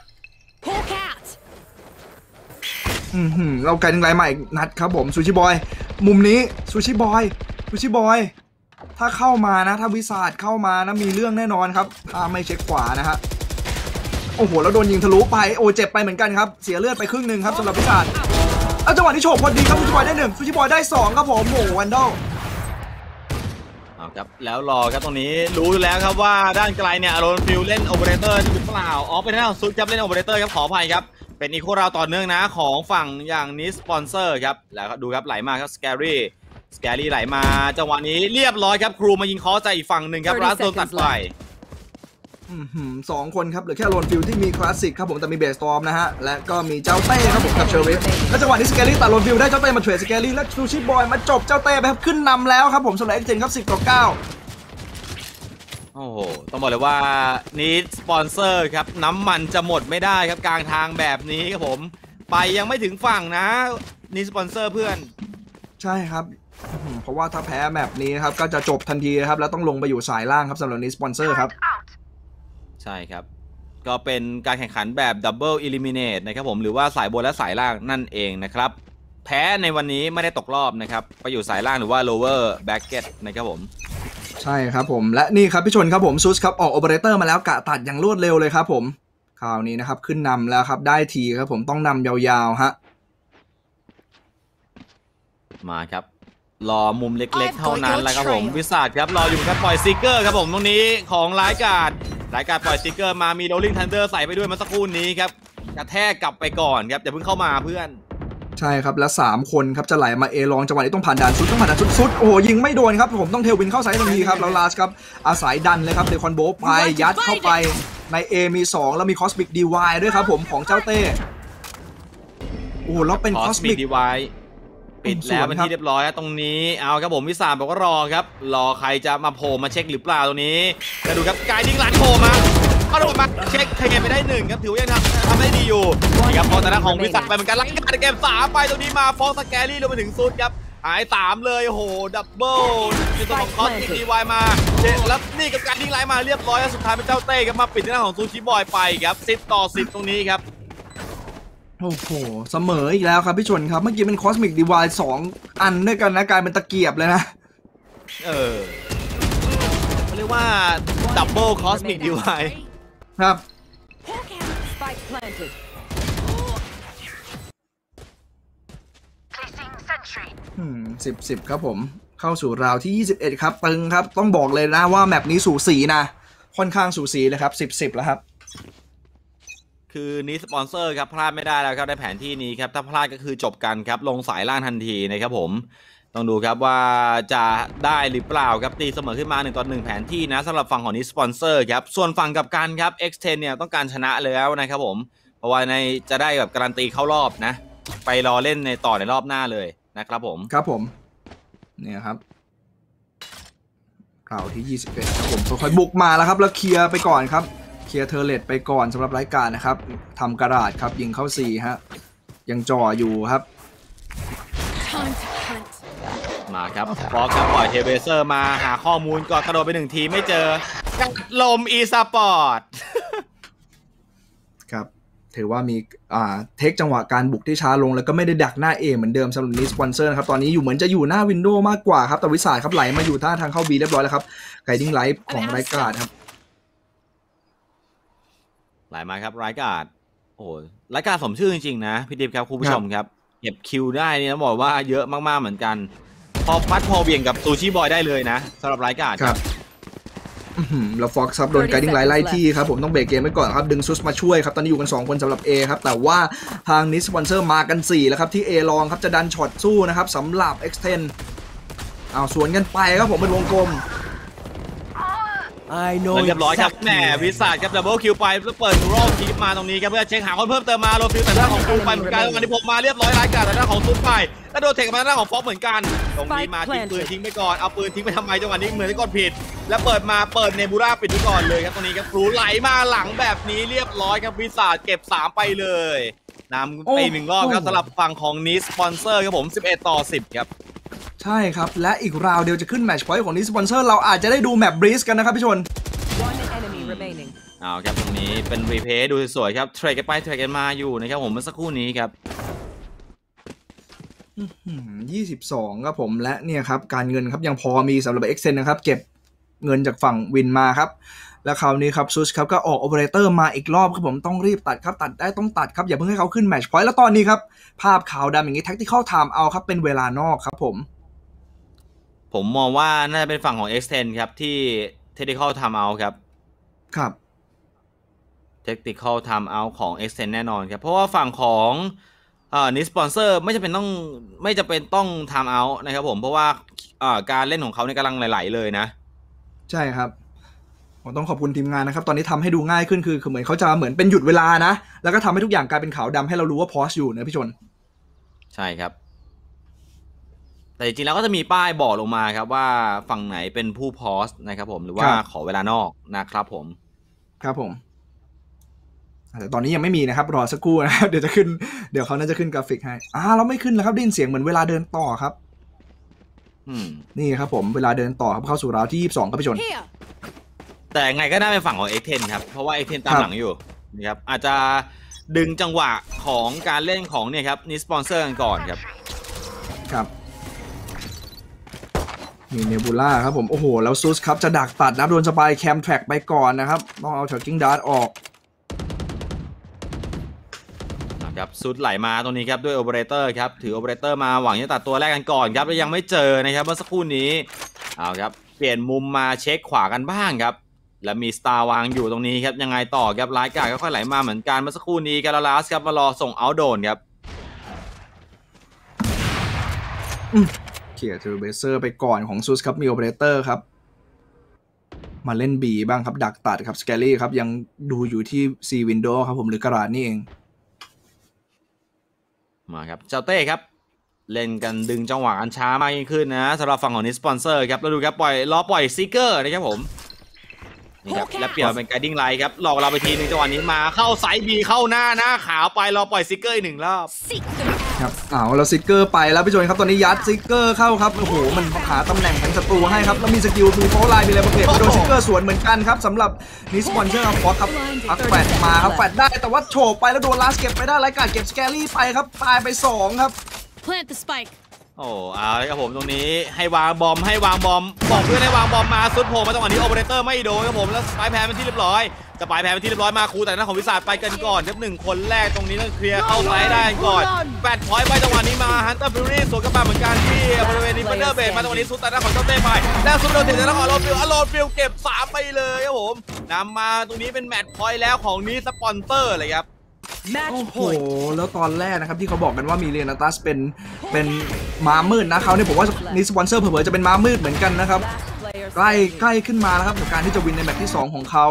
Speaker 2: เราไกดิ้งไลท์มาอีกนัดครับผมซูชิบอยมุมนี้ซูชิบอยถ้าเข้ามานะถ้าวิสาดเข้ามานะมีเรื่องแน่นอนครับถ้าไม่เช็คขวานะฮะโอ้โหแล้วโดนยิงทะลุไปโอ้เจ็บไปเหมือนกันครับเสียเลือดไปครึ่งหนึ่งครับสำหรับวิสาดแล้วจังหวะนี้โฉบพอดีครับซูชิบอยได้1ซูชิบอยได้2ครับผมโอ้วันดอล
Speaker 1: เอาครับแล้วรอครับตรงนี้รู้แล้วครับว่าด้านไกลเนี่ยโรนฟิลเล่นโอเปอเรเตอร์หรือเปล่าเป็นหน้าของซุดครับเล่นโอเปอเรเตอร์ครับขออภัยครับเป็นอีโคราวต่อเนื่องนะของฝั่งอย่างนี้สปอนเซอร์ครับแล้วดูครับไหลมาครับสแกรี่ไหลมาจังหวะนี้เรียบร้อยครับครูมายิงคอใจอีกฝั่งหนึ่งครับรัสโดนตัดไป
Speaker 2: 2 คนครับเหลือแค่โรนฟิลที่มีคลาสสิกครับผมแต่มีเบสตอมนะฮะและก็มีเจ้าเต้ครับผมกับเชอร์วิฟและจังหวะนี้สแกรี่ตัดโรนฟิลได้เจ้าเต้มาเทรดสแกรี่และซูชิบอยมาจบเจ้าเต้ไปครับขึ้นนำแล้วครับผมสำหรับ X10 ครับ10-9
Speaker 1: โอ้โหต้องบอกเลยว่านี้สปอนเซอร์ครับน้ำมันจะหมดไม่ได้ครับกลางทางแบบนี้ครับผมไปยังไม่ถึงฝั่งนะนี่สปอนเซอร์เพื่อน
Speaker 2: ใช่ครับเพราะว่าถ้าแพ้แมปนี้ครับก็จะจบทันทีครับแล้วต้องลงไปอยู่สายล่างครับสำหรับนี้สปอนเซอร์ครับ
Speaker 1: ใช่ครับก็เป็นการแข่งขันแบบดับเบิลอิลิมิเนตนะครับผมหรือว่าสายบนและสายล่างนั่นเองนะครับแพ้ในวันนี้ไม่ได้ตกรอบนะครับไปอยู่สายล่างหรือว่า lower bracket นะครับผม
Speaker 2: ใช่ครับผมและนี่ครับพี่ชนครับผมซูสครับออกโอเปอเรเตอร์มาแล้วกะตัดอย่างรวดเร็วเลยครับผมคราวนี้นะครับขึ้นนำแล้วครับได้ทีครับผมต้องนำยาวๆฮะ
Speaker 1: มาครับรอมุมเล็กๆเท่านั้นแหละครับผมวิสัทครับรออยู่ครับปล่อยซิกเกอร์ครับผมตรงนี้ของรายการปล่อยซิกเกอร์มามีโรลลิ่งทันเดอร์ใส่ไปด้วยเมื่อสักครู่นี้ครับกระแทกกลับไปก่อนครับอย่าเพิ่งเข้ามาเพื่อน
Speaker 2: ใช่ครับและ3 คนครับจะไหลมาเอลองจังหวะนี้ต้องผ่านด่านสุดโอ้โหยิงไม่โดนครับผมต้องเทลวินเข้าไซด์ทันทีครับแล้วลาสครับอาศัยดันเลยครับเดคอนโบไปยัดเข้าไปใน A มี2แล้วมีคอสมิกดีวายด้วยครับผมของเจ้าเต้โอ้โหแล้วเป็นคอสมิก
Speaker 1: ดีวายปิดแล้วเป็นที่เรียบร้อยตรงนี้เอาครับผมวิสาบอกว่ารอครับรอใครจะมาโผล่มาเช็คหรือเปล่าตรงนี้จะดูครับกายดิ้งหลังโผล่มาเอาลงมาเช็คเคไปได้1ครับถือว่ายังทำได้ดีอยู่นี่ครับพอแต่ละของวิสาไปเหมือนกันลังการเกม3ไปตรงนี้มาฟองสแกรี่ลงไปถึงซุดครับหาย3เลยโอ้โหดับเบิลในตัวของคอสดีวายมาแล้วนี่กับการดิ้งไลน์มาเรียบร้อยแล้วสุดท้ายเป็นเจ้าเต้ครับมาปิดที่หน้าของซูชิบอยไปครับ10-10ตรงนี้ครับ
Speaker 2: โอ้โหเสมออีกแล้วครับพี่ชนครับเมื่อกี้เป็นคอสมิกดีวาย2 อันด้วยกันนะกลายเป็นตะเกียบเลยนะ
Speaker 1: เขาเรียกว่าดับเบิลคอสมิกดีวาย
Speaker 2: ครับ10ครับผมเข้าสู่ราวที่21ครับตึงครับต้องบอกเลยนะว่าแมปนี้สูสีนะค่อนข้างสูสีเลยครับ10แล้วครับ
Speaker 1: คือนี้สปอนเซอร์ครับพลาดไม่ได้แล้วครับในแผนที่นี้ครับถ้าพลาดก็คือจบกันครับลงสายล่างทันทีนะครับผมต้องดูครับว่าจะได้หรือเปล่าครับตีเสมอขึ้นมา1-1แผนที่นะสำหรับฝั่งของนี้สปอนเซอร์ครับส่วนฝั่งกับการครับ X10 เนี่ยต้องการชนะแล้วนะครับผมเพราะว่าในจะได้แบบการันตีเข้ารอบนะไปรอเล่นในต่อในรอบหน้าเลยนะครับผม
Speaker 2: ครับผมเนี่ยครับข่าวที่21ครับผมค่อยๆบุกมาแล้วครับแล้วเคลียร์ไปก่อนครับเคลียร์เทอร์เลตไปก่อนสำหรับรายการนะครับทำกระดาษครับยิงเข้า4ฮะยังจ่ออยู่ครับ
Speaker 1: มาครับพอครับปล่อยเทเบเซอร์มาหาข้อมูลก่อนกระโดดไป1ทีไม่เจอกัดลมอีสปอร์ต
Speaker 2: ครับถือว่ามีเทคจังหวะการบุกที่ช้าลงแล้วก็ไม่ได้ดักหน้า A เหมือนเดิมสำหรับนี้สปอนเซอร์นะครับตอนนี้อยู่เหมือนจะอยู่หน้าวินโดว์มากกว่าครับแต่วิสาครับไหลมาอยู่ท่าทางเข้า B เรียบร้อยแล้วครับไกดิ้งไลท์ของไรกาดครับ
Speaker 1: ไหลมาครับไรกาดโอ้ไรกาดสมชื่อจริงๆนะพี่ดิบครับคุณผู้ชมครับเก็บคิวได้นี่ต้องบอกว่าเยอะมากๆเหมือนกันพอฟัดพอเบี่ยงกับซูชิบอยได้เลยนะสำหรับไรกาดครับ
Speaker 2: แล้วฟ็อกซ์ครับโดนไกดิ้งไลท์ที่ครับผมต้องเบรกเกมไว้ก่อนครับดึงซุสมาช่วยครับตอนนี้อยู่กัน2คนสำหรับ A ครับแต่ว่าทางนี้สปอนเซอร์มากัน4แล้วครับที่ A ลองครับจะดันช็อตสู้นะครับสำหรับ X10 เอาสวนกันไปครับผมเป็นวงกลม
Speaker 1: เรียบร้อยครับแหมวิสัทครับดับเบิลคิวไปเพื่อเปิดดูโรทีมมาตรงนี้ครับเพื่อเช็คหาคนเพิ่มเติมมาโรฟิลแต่หน้าของซูไปเหมือนกันวันนี้ผมมาเรียบร้อยรายการแต่หน้าของซูไปแล้วโดนเทคมาหน้าของฟ็อกเหมือนกันตรงนี้มาทิ้งปืนทิ้งไปก่อนเอาปืนทิ้งไปทำไมจังหวะนี้เหมือนที่กดผิดแล้วเปิดเนบูราปิดไว้ก่อนเลยครับตรงนี้ครับฟลูไหลมาหลังแบบนี้เรียบร้อยครับวิสัทเก็บ3ไปเลยนำไป1รอบครับสำหรับฝั่งของนี้สปอนเซอร์ครับผม11-10ครับ
Speaker 2: ใช่ครับและอีกราวเดียวจะขึ้นแมตช์พอยต์ของนี้สปอนเซอร์เราอาจจะได้ดูแมปบรีสกันนะครับพี่ชน
Speaker 1: เอาครับตรงนี้เป็นรีเพย์ดูสวยครับเทรดกันไปเทรดกันมาอยู่นะครับผมเมื่อสักครู่นี้ครับ
Speaker 2: 22ครับผมและเนี่ยครับการเงินครับยังพอมีสำหรับ X10 นะครับเก็บเงินจากฝั่งวินมาครับแล้วคราวนี้ครับซุสครับก็ออกโอเปอเรเตอร์มาอีกรอบครับผมต้องรีบตัดครับตัดได้ต้องตัดครับอย่าเพิ่งให้เขาขึ้นแมตช์พอยต์แล้วตอนนี้ครับภาพขาวดำอย่างนี้ Tactical Time Out ครับเป็นเวลานอกครับผม
Speaker 1: มองว่าน่าจะเป็นฝั่งของ X10 ครับที่ Tactical Time Out ครับ
Speaker 2: ครับ
Speaker 1: Tactical Time Out ของ X10 แน่นอนครับเพราะว่าฝั่งของนี่สปอนเซอร์ไม่จำเป็นต้อง Time Out นะครับผมเพราะว่าการเล่นของเขาในกำลังไหลๆเลยนะ
Speaker 2: ใช่ครับผมต้องขอบคุณทีมงานนะครับตอนนี้ทำให้ดูง่ายขึ้นคือเหมือนเขาจะเหมือนเป็นหยุดเวลานะแล้วก็ทำให้ทุกอย่างกลายเป็นขาวดำให้เรารู้ว่าพอสอยู่นะพี่ชน
Speaker 1: ใช่ครับแต่จริงๆแล้วก็จะมีป้ายบอกลงมาครับว่าฝั่งไหนเป็นผู้พอสนะครับผมหรือว่าขอเวลานอกนะครับผม
Speaker 2: ครับผมแต่ตอนนี้ยังไม่มีนะครับรอสักครู่นะครับเดี๋ยวเขาน่าจะขึ้นกราฟิกให้เราไม่ขึ้นแล้วครับได้ยินเสียงเหมือนเวลาเดินต่อครับนี่ครับผมเวลาเดินต่อครับเข้าสู่ราวที่22ครับพี่ชน
Speaker 1: แต่ไงก็น่าเป็นฝั่งของ X10 ครับเพราะว่า X10 ตามหลังอยู่นะครับอาจจะดึงจังหวะของการเล่นของเนี่ยครับนี่สปอนเซอร์กันก่อน
Speaker 2: ครับมีเนบูล่าครับผมโอ้โหแล้วซูสครับจะดักตัดนะโดนสปายแคมแทร็กไปก่อนนะครับต้องเอาเทอร์กิ้งดาร์ทออก
Speaker 1: ครับซูสไหลมาตรงนี้ครับด้วยโอเปอเรเตอร์ครับถือโอเปอเรเตอร์มาหวังจะตัดตัวแรกกันก่อนครับแล้วยังไม่เจอนะครับเมื่อสักครู่นี้เอาครับเปลี่ยนมุมมาเช็คขวากันบ้างครับและมีสตาร์วางอยู่ตรงนี้ครับยังไงต่อครับไลท์การ์ก็ค่อยไหลมาเหมือนกันเมื่อสักครู่นี้กาลาลัสครับมารอส่งเอาท์โดนครับ
Speaker 2: เขียร์เทอร์เบเซอร์ไปก่อนของซูสครับมีโอเปอเรเตอร์ครับมาเล่น B บ้างครับดักตัดครับสแกลี่ครับยังดูอยู่ที่ C window ครับผมหรือกระดาษนี่เอง
Speaker 1: มาครับเจ้าเต้ครับเล่นกันดึงจังหวะอันช้ามากยิ่งขึ้นนะสำหรับฝั่งของนี้สปอนเซอร์ครับแล้วดูครับปล่อยซิกเกอร์นะครับผมนี่ครับและเปลี่ยนเป็นไกดิ้งไลท์ครับหลอกเราไปทีนึงจังหวะนี้มาเข้าไซด์บีเข้าหน้าขาวไปรอปล่อยซิกเกอร์อีก1รอบ
Speaker 2: ครับเราซิกเกอร์ไปแล้วพี่โจนครับตอนนี้ยัดซิกเกอร์เข้าครับโอ้โหมันหาตำแหน่งของศัตรูให้ครับแล้วมีสกิลคือโฟล์ไลน์มีอะไรประเภทโดนซิกเกอร์สวนเหมือนกันครับสำหรับนิสปอนเซอร์ฟอสครับพักแฟดมาครับแฟดได้แต่ว่าโฉบไปแล้วโดนลาสเก็บไปได้รายการเก็บสแกลี่ไปครับตายไป2ครับ
Speaker 3: Plant the spike
Speaker 1: โอ้เอาเลยครับผมตรงนี้ให้วางบอมบอกเพื่อนให้วางบอมมาซุดโผล่มาจังหวะนี้โอเปอเรเตอร์ไม่โดนครับผมแล้วสไปแพนเป็นที่เรียบร้อยจะไปแพนเป็นที่เรียบร้อยมาครูแต่หน้าของวิสาไปกันก่อนครับ1คนแรกตรงนี้ต้องเคลียร์เข้าไปได้ก่อนแปดพอยต์ไปจังหวะนี้มาฮันเตอร์ฟิวรี่สวนกลับมาเหมือนกันที่บริเวณนี้เบอร์เบรมาจังหวะนี้ซุดแต่หน้าของเจ้าเต้ไปแล้วซุดโดนเตะแต่หน้าของโรฟิลเก็บ3ไปเลยครับผมนำมาตรงนี้เป็นแมตช์พอยต์แล้วของนี้สปอนเซอร์เลยครับ
Speaker 2: โอ้โหแล้วตอนแรกนะครับที่เขาบอกกันว่ามีเรนาตัสเป็นม้ามืดนะเขาเนี่ยผมว่านี่สปอนเซอร์เผลอๆจะเป็นม้ามืดเหมือนกันนะครับใกล้ขึ้นมาแล้วครับกับการที่จะวินในแมตช์ที่2ของเขา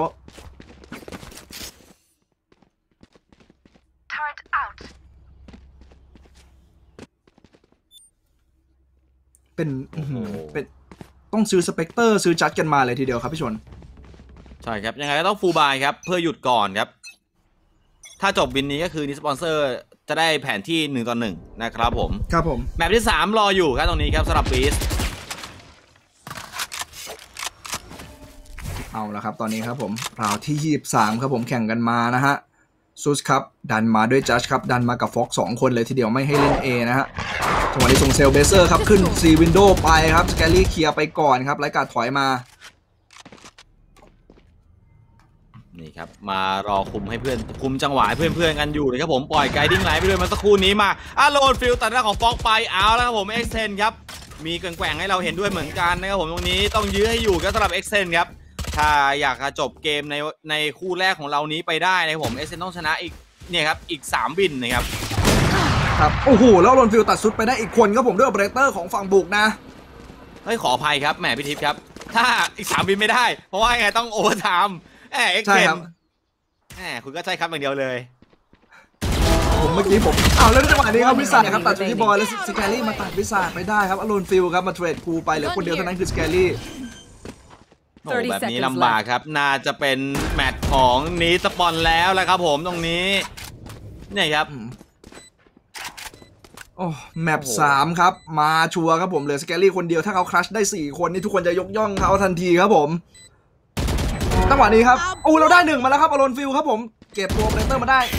Speaker 2: เป็นต้องซื้อสเปกเตอร์ซื้อจัดกันมาเลยทีเดียวครับพี่ชน
Speaker 1: ใช่ครับยังไงก็ต้องฟูลบายครับเพื่อหยุดก่อนครับถ้าจบวินนี้ก็คือนี่สปอนเซอร์จะได้แผนที่1 ต่อ 1นะครับผม
Speaker 2: ครับผม
Speaker 1: แมปที่3รออยู่ครับตรงนี้ครับสำหรับบีส
Speaker 2: เอาละครับตอนนี้ครับผมราวที่23ครับผมแข่งกันมานะฮะซูสครับดันมาด้วยจัดครับดันมากับฟ็อก2คนเลยทีเดียวไม่ให้เล่น A นะฮะจังหวะนี้ส่งเซลเบเซอร์ครับขึ้น4วินโดว์ไปครับสแกลลี่เคลียร์ไปก่อนครับไลกาถอยมา
Speaker 1: นี่ครับมารอคุมให้เพื่อนคุมจังหวะเพื่อนกันอยู่เลยครับผมปล่อยไกดิ้งไลน์ไปเลยมาสักครู่นี้มาโลนฟิลตัดหน้าของฟ็อกไปเอาแล้วครับผมเอ็กเซนครับมีแกว่งให้เราเห็นด้วยเหมือนกันนะครับผมตรงนี้ต้องยื้อให้อยู่ครับสำหรับเอ็กเซนครับถ้าอยากจะจบเกมในคู่แรกของเรานี้ไปได้นะครับผมเอ็กเซนต้องชนะอีกเนี่ยครับอีก3 บินนะครับ
Speaker 2: ครับโอ้โหแล้วโลนฟิลตัดซุดไปได้อีกคนครับผมด้วยออเปอเรเตอร์ของฝั่งบุกนะ
Speaker 1: เฮ้ยขออภัยครับแหมพี่ทิพย์ครับถ้าอีก3 บินไม่ได้เพราะว่าไงต้องโอเวอร์ไทม์เอ็กเซนคุณก็ใช่ครับอย่างเดียวเลย
Speaker 2: ผมเมื่อกี้ผมแล้วจังหวะนี้ครับวิสาครับตัดที่บอลแล้วสแกลลี่มาตัดวิสาไปได้ครับอโลนฟิลครับมาเทรดคูไปเหลือคนเดียวเท่านั้นคือสแกลลี่
Speaker 1: แบบนี้ลำบากครับน่าจะเป็นแมตช์ของนีสปอนแล้วแหละครับผมตรงนี้เนี่ยครับ
Speaker 2: โอ้แมป3ครับมาชัวร์ครับผมเหลือสแกลลี่คนเดียวถ้าเขาครัชได้4คนนี่ทุกคนจะยกย่องเขาทันทีครับผมจังหวะนี้ครับเราได้1มาแล้วครับอโลนฟิลครับผมเก็บตัวออเปอเรเตอร์มาได้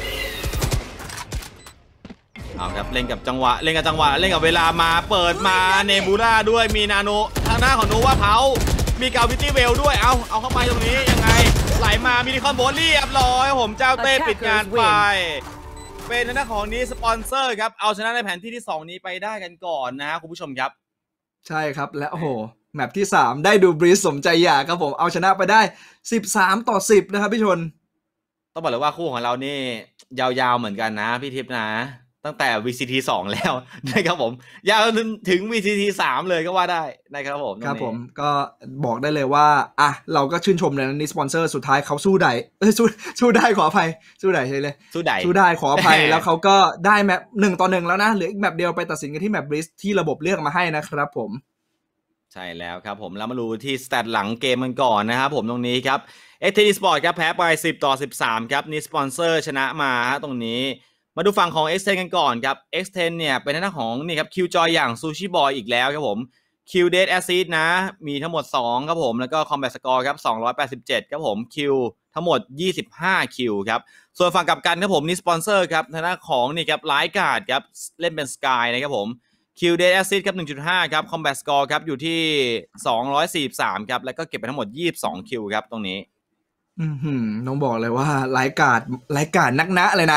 Speaker 1: เอาครับเล่นกับจังหวะเล่นกับเวลามาเปิดมาเนบูล่าด้วยมีนาโนทางหน้าของโนวาเผามีกาวิตี้เวลด้วยเอาเข้าไปตรงนี้ยังไงไหลมามินิคอนโบลี่เรียบร้อยผมเจ้าเต้ปิดงานไปเป็นหน้าของนี้สปอนเซอร์ครับเอาชนะในแผนที่2นี้ไปได้กันก่อนนะคุณผู้ชมครับ
Speaker 2: ใช่ครับและโอ้โหแมปที่3ได้ดูบรีสสมใจอยากครับผมเอาชนะไปได้13-10นะครับพี่ชน
Speaker 1: ต้องบอกเลยว่าคู่ของเรานี่ยาวๆเหมือนกันนะพี่ทิพย์นะตั้งแต่ VCT 2แล้วนะครับผมยาวถึง VCT 3เลยก็ว่าได้นะครับผม
Speaker 2: ครับผมก็บอกได้เลยว่าเราก็ชื่นชมเลยนะนี่สปอนเซอร์สุดท้ายเขาสู้ได้สู้ได้ขออภัยสู้ได้ใช่เลยสู้ได้ขออภัย แล้วเขาก็ได้แมป1 ต่อ 1แล้วนะเหลืออีกแมปเดียวไปตัดสินกันที่แมปบริสที่ระบบเลือกมาให้นะครับผม
Speaker 1: ใช่แล้วครับผมแล้วมาดูที่สแตทหลังเกมมันก่อนนะครับผมตรงนี้ครับXTD Sport ครับแพ้ไป10-13ครับนี่สปอนเซอร์ชนะมาตรงนี้มาดูฝั่งของ X10 กันก่อนครับ X10 เนี่ยเป็นหน้าของนี่ครับ Killjoy อย่าง Sushi Boy อีกแล้วครับผม Kill Dead Acid นะมีทั้งหมด2ครับผมแล้วก็ Combat Score ครับ287ครับผม Kill ทั้งหมด25 คิวครับส่วนฝั่งกลับกันครับผมนี่สปอนเซอร์ครับหน้าของนี่ครับไลท์การ์ดครับเล่นเป็น Sky นะครับผม Kill Dead Acid ครับ 1.5 ครับ Combat Score ครับอยู่ที่243ครับแล้วก็เก็บไปทั้งหมด22คิวครับตรงนี้
Speaker 2: น้องบอกเลยว่าไลท์การ์ดนักนะเลย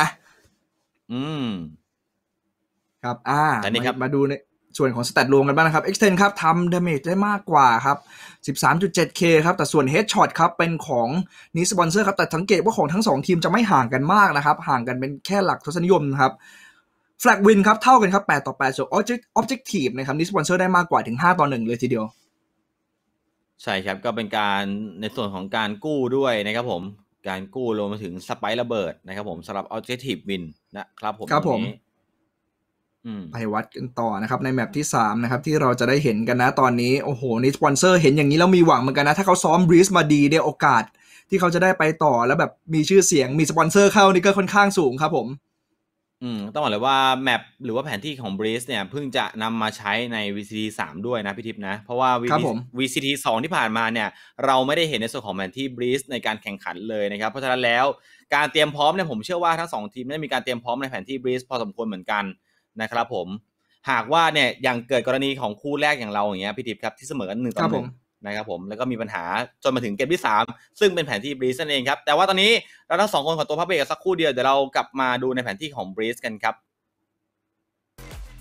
Speaker 2: นะครับมาดูในส่วนของสแตทรวมกันบ้างนะครับ X10 ครับทำดาเมจได้มากกว่าครับ 13.7k ครับแต่ส่วน Headshot ครับเป็นของนี้สปอนเซอร์ครับแต่สังเกตว่าของทั้ง2ทีมจะไม่ห่างกันมากนะครับห่างกันเป็นแค่หลักทศนิยมนะครับ Flag Win ครับเท่ากันครับ8-8ส่วน Objective นะครับนี้สปอนเซอร์ได้มากกว่าถึง5-1เลยทีเดียว
Speaker 1: ใช่ครับก็เป็นการในส่วนของการกู้ด้วยนะครับผมการกู้รวมมาถึงสไปร์ระเบิดนะครับผมสำหรับ Objective Win นะครับผม
Speaker 2: ครับผมไปวัดกันต่อนะครับในแมปที่3นะครับที่เราจะได้เห็นกันนะตอนนี้โอ้โหนี่สปอนเซอร์เห็นอย่างนี้แล้วมีหวังเหมือนกันนะถ้าเขาซ้อมบรีสมาดีเนี่ยโอกาสที่เขาจะได้ไปต่อแล้วแบบมีชื่อเสียงมีสปอนเซอร์เข้านี่ก็ค่อนข้างสูงครับผม
Speaker 1: ต้องบอกเลยว่าแมปหรือว่าแผนที่ของ Breeze เนี่ยเพิ่งจะนำมาใช้ใน VCT 3ด้วยนะพี่ทิพย์นะเพราะว่า VCT 2ที่ผ่านมาเนี่ยเราไม่ได้เห็นในส่วนของแผนที่ Breeze ในการแข่งขันเลยนะครับเพราะฉะนั้นแล้วการเตรียมพร้อมเนี่ยผมเชื่อว่าทั้ง2ทีมได้มีการเตรียมพร้อมในแผนที่ Breeze พอสมควรเหมือนกันนะครับผมหากว่าเนี่ยอย่างเกิดกรณีของคู่แรกอย่างเราอย่างเงี้ยพี่ทิพย์ครับที่เสมอกัน1-1นะครับผมแล้วก็มีปัญหาจนมาถึงเกมที่3ซึ่งเป็นแผนที่ Breeze นั่นเองครับแต่ว่าตอนนี้เราทั้ง2คนขอตัวพักเบรกกันสักครู่เดียวเดี๋ยวเรากลับมาดูในแผนที่ของ Breeze กันครับ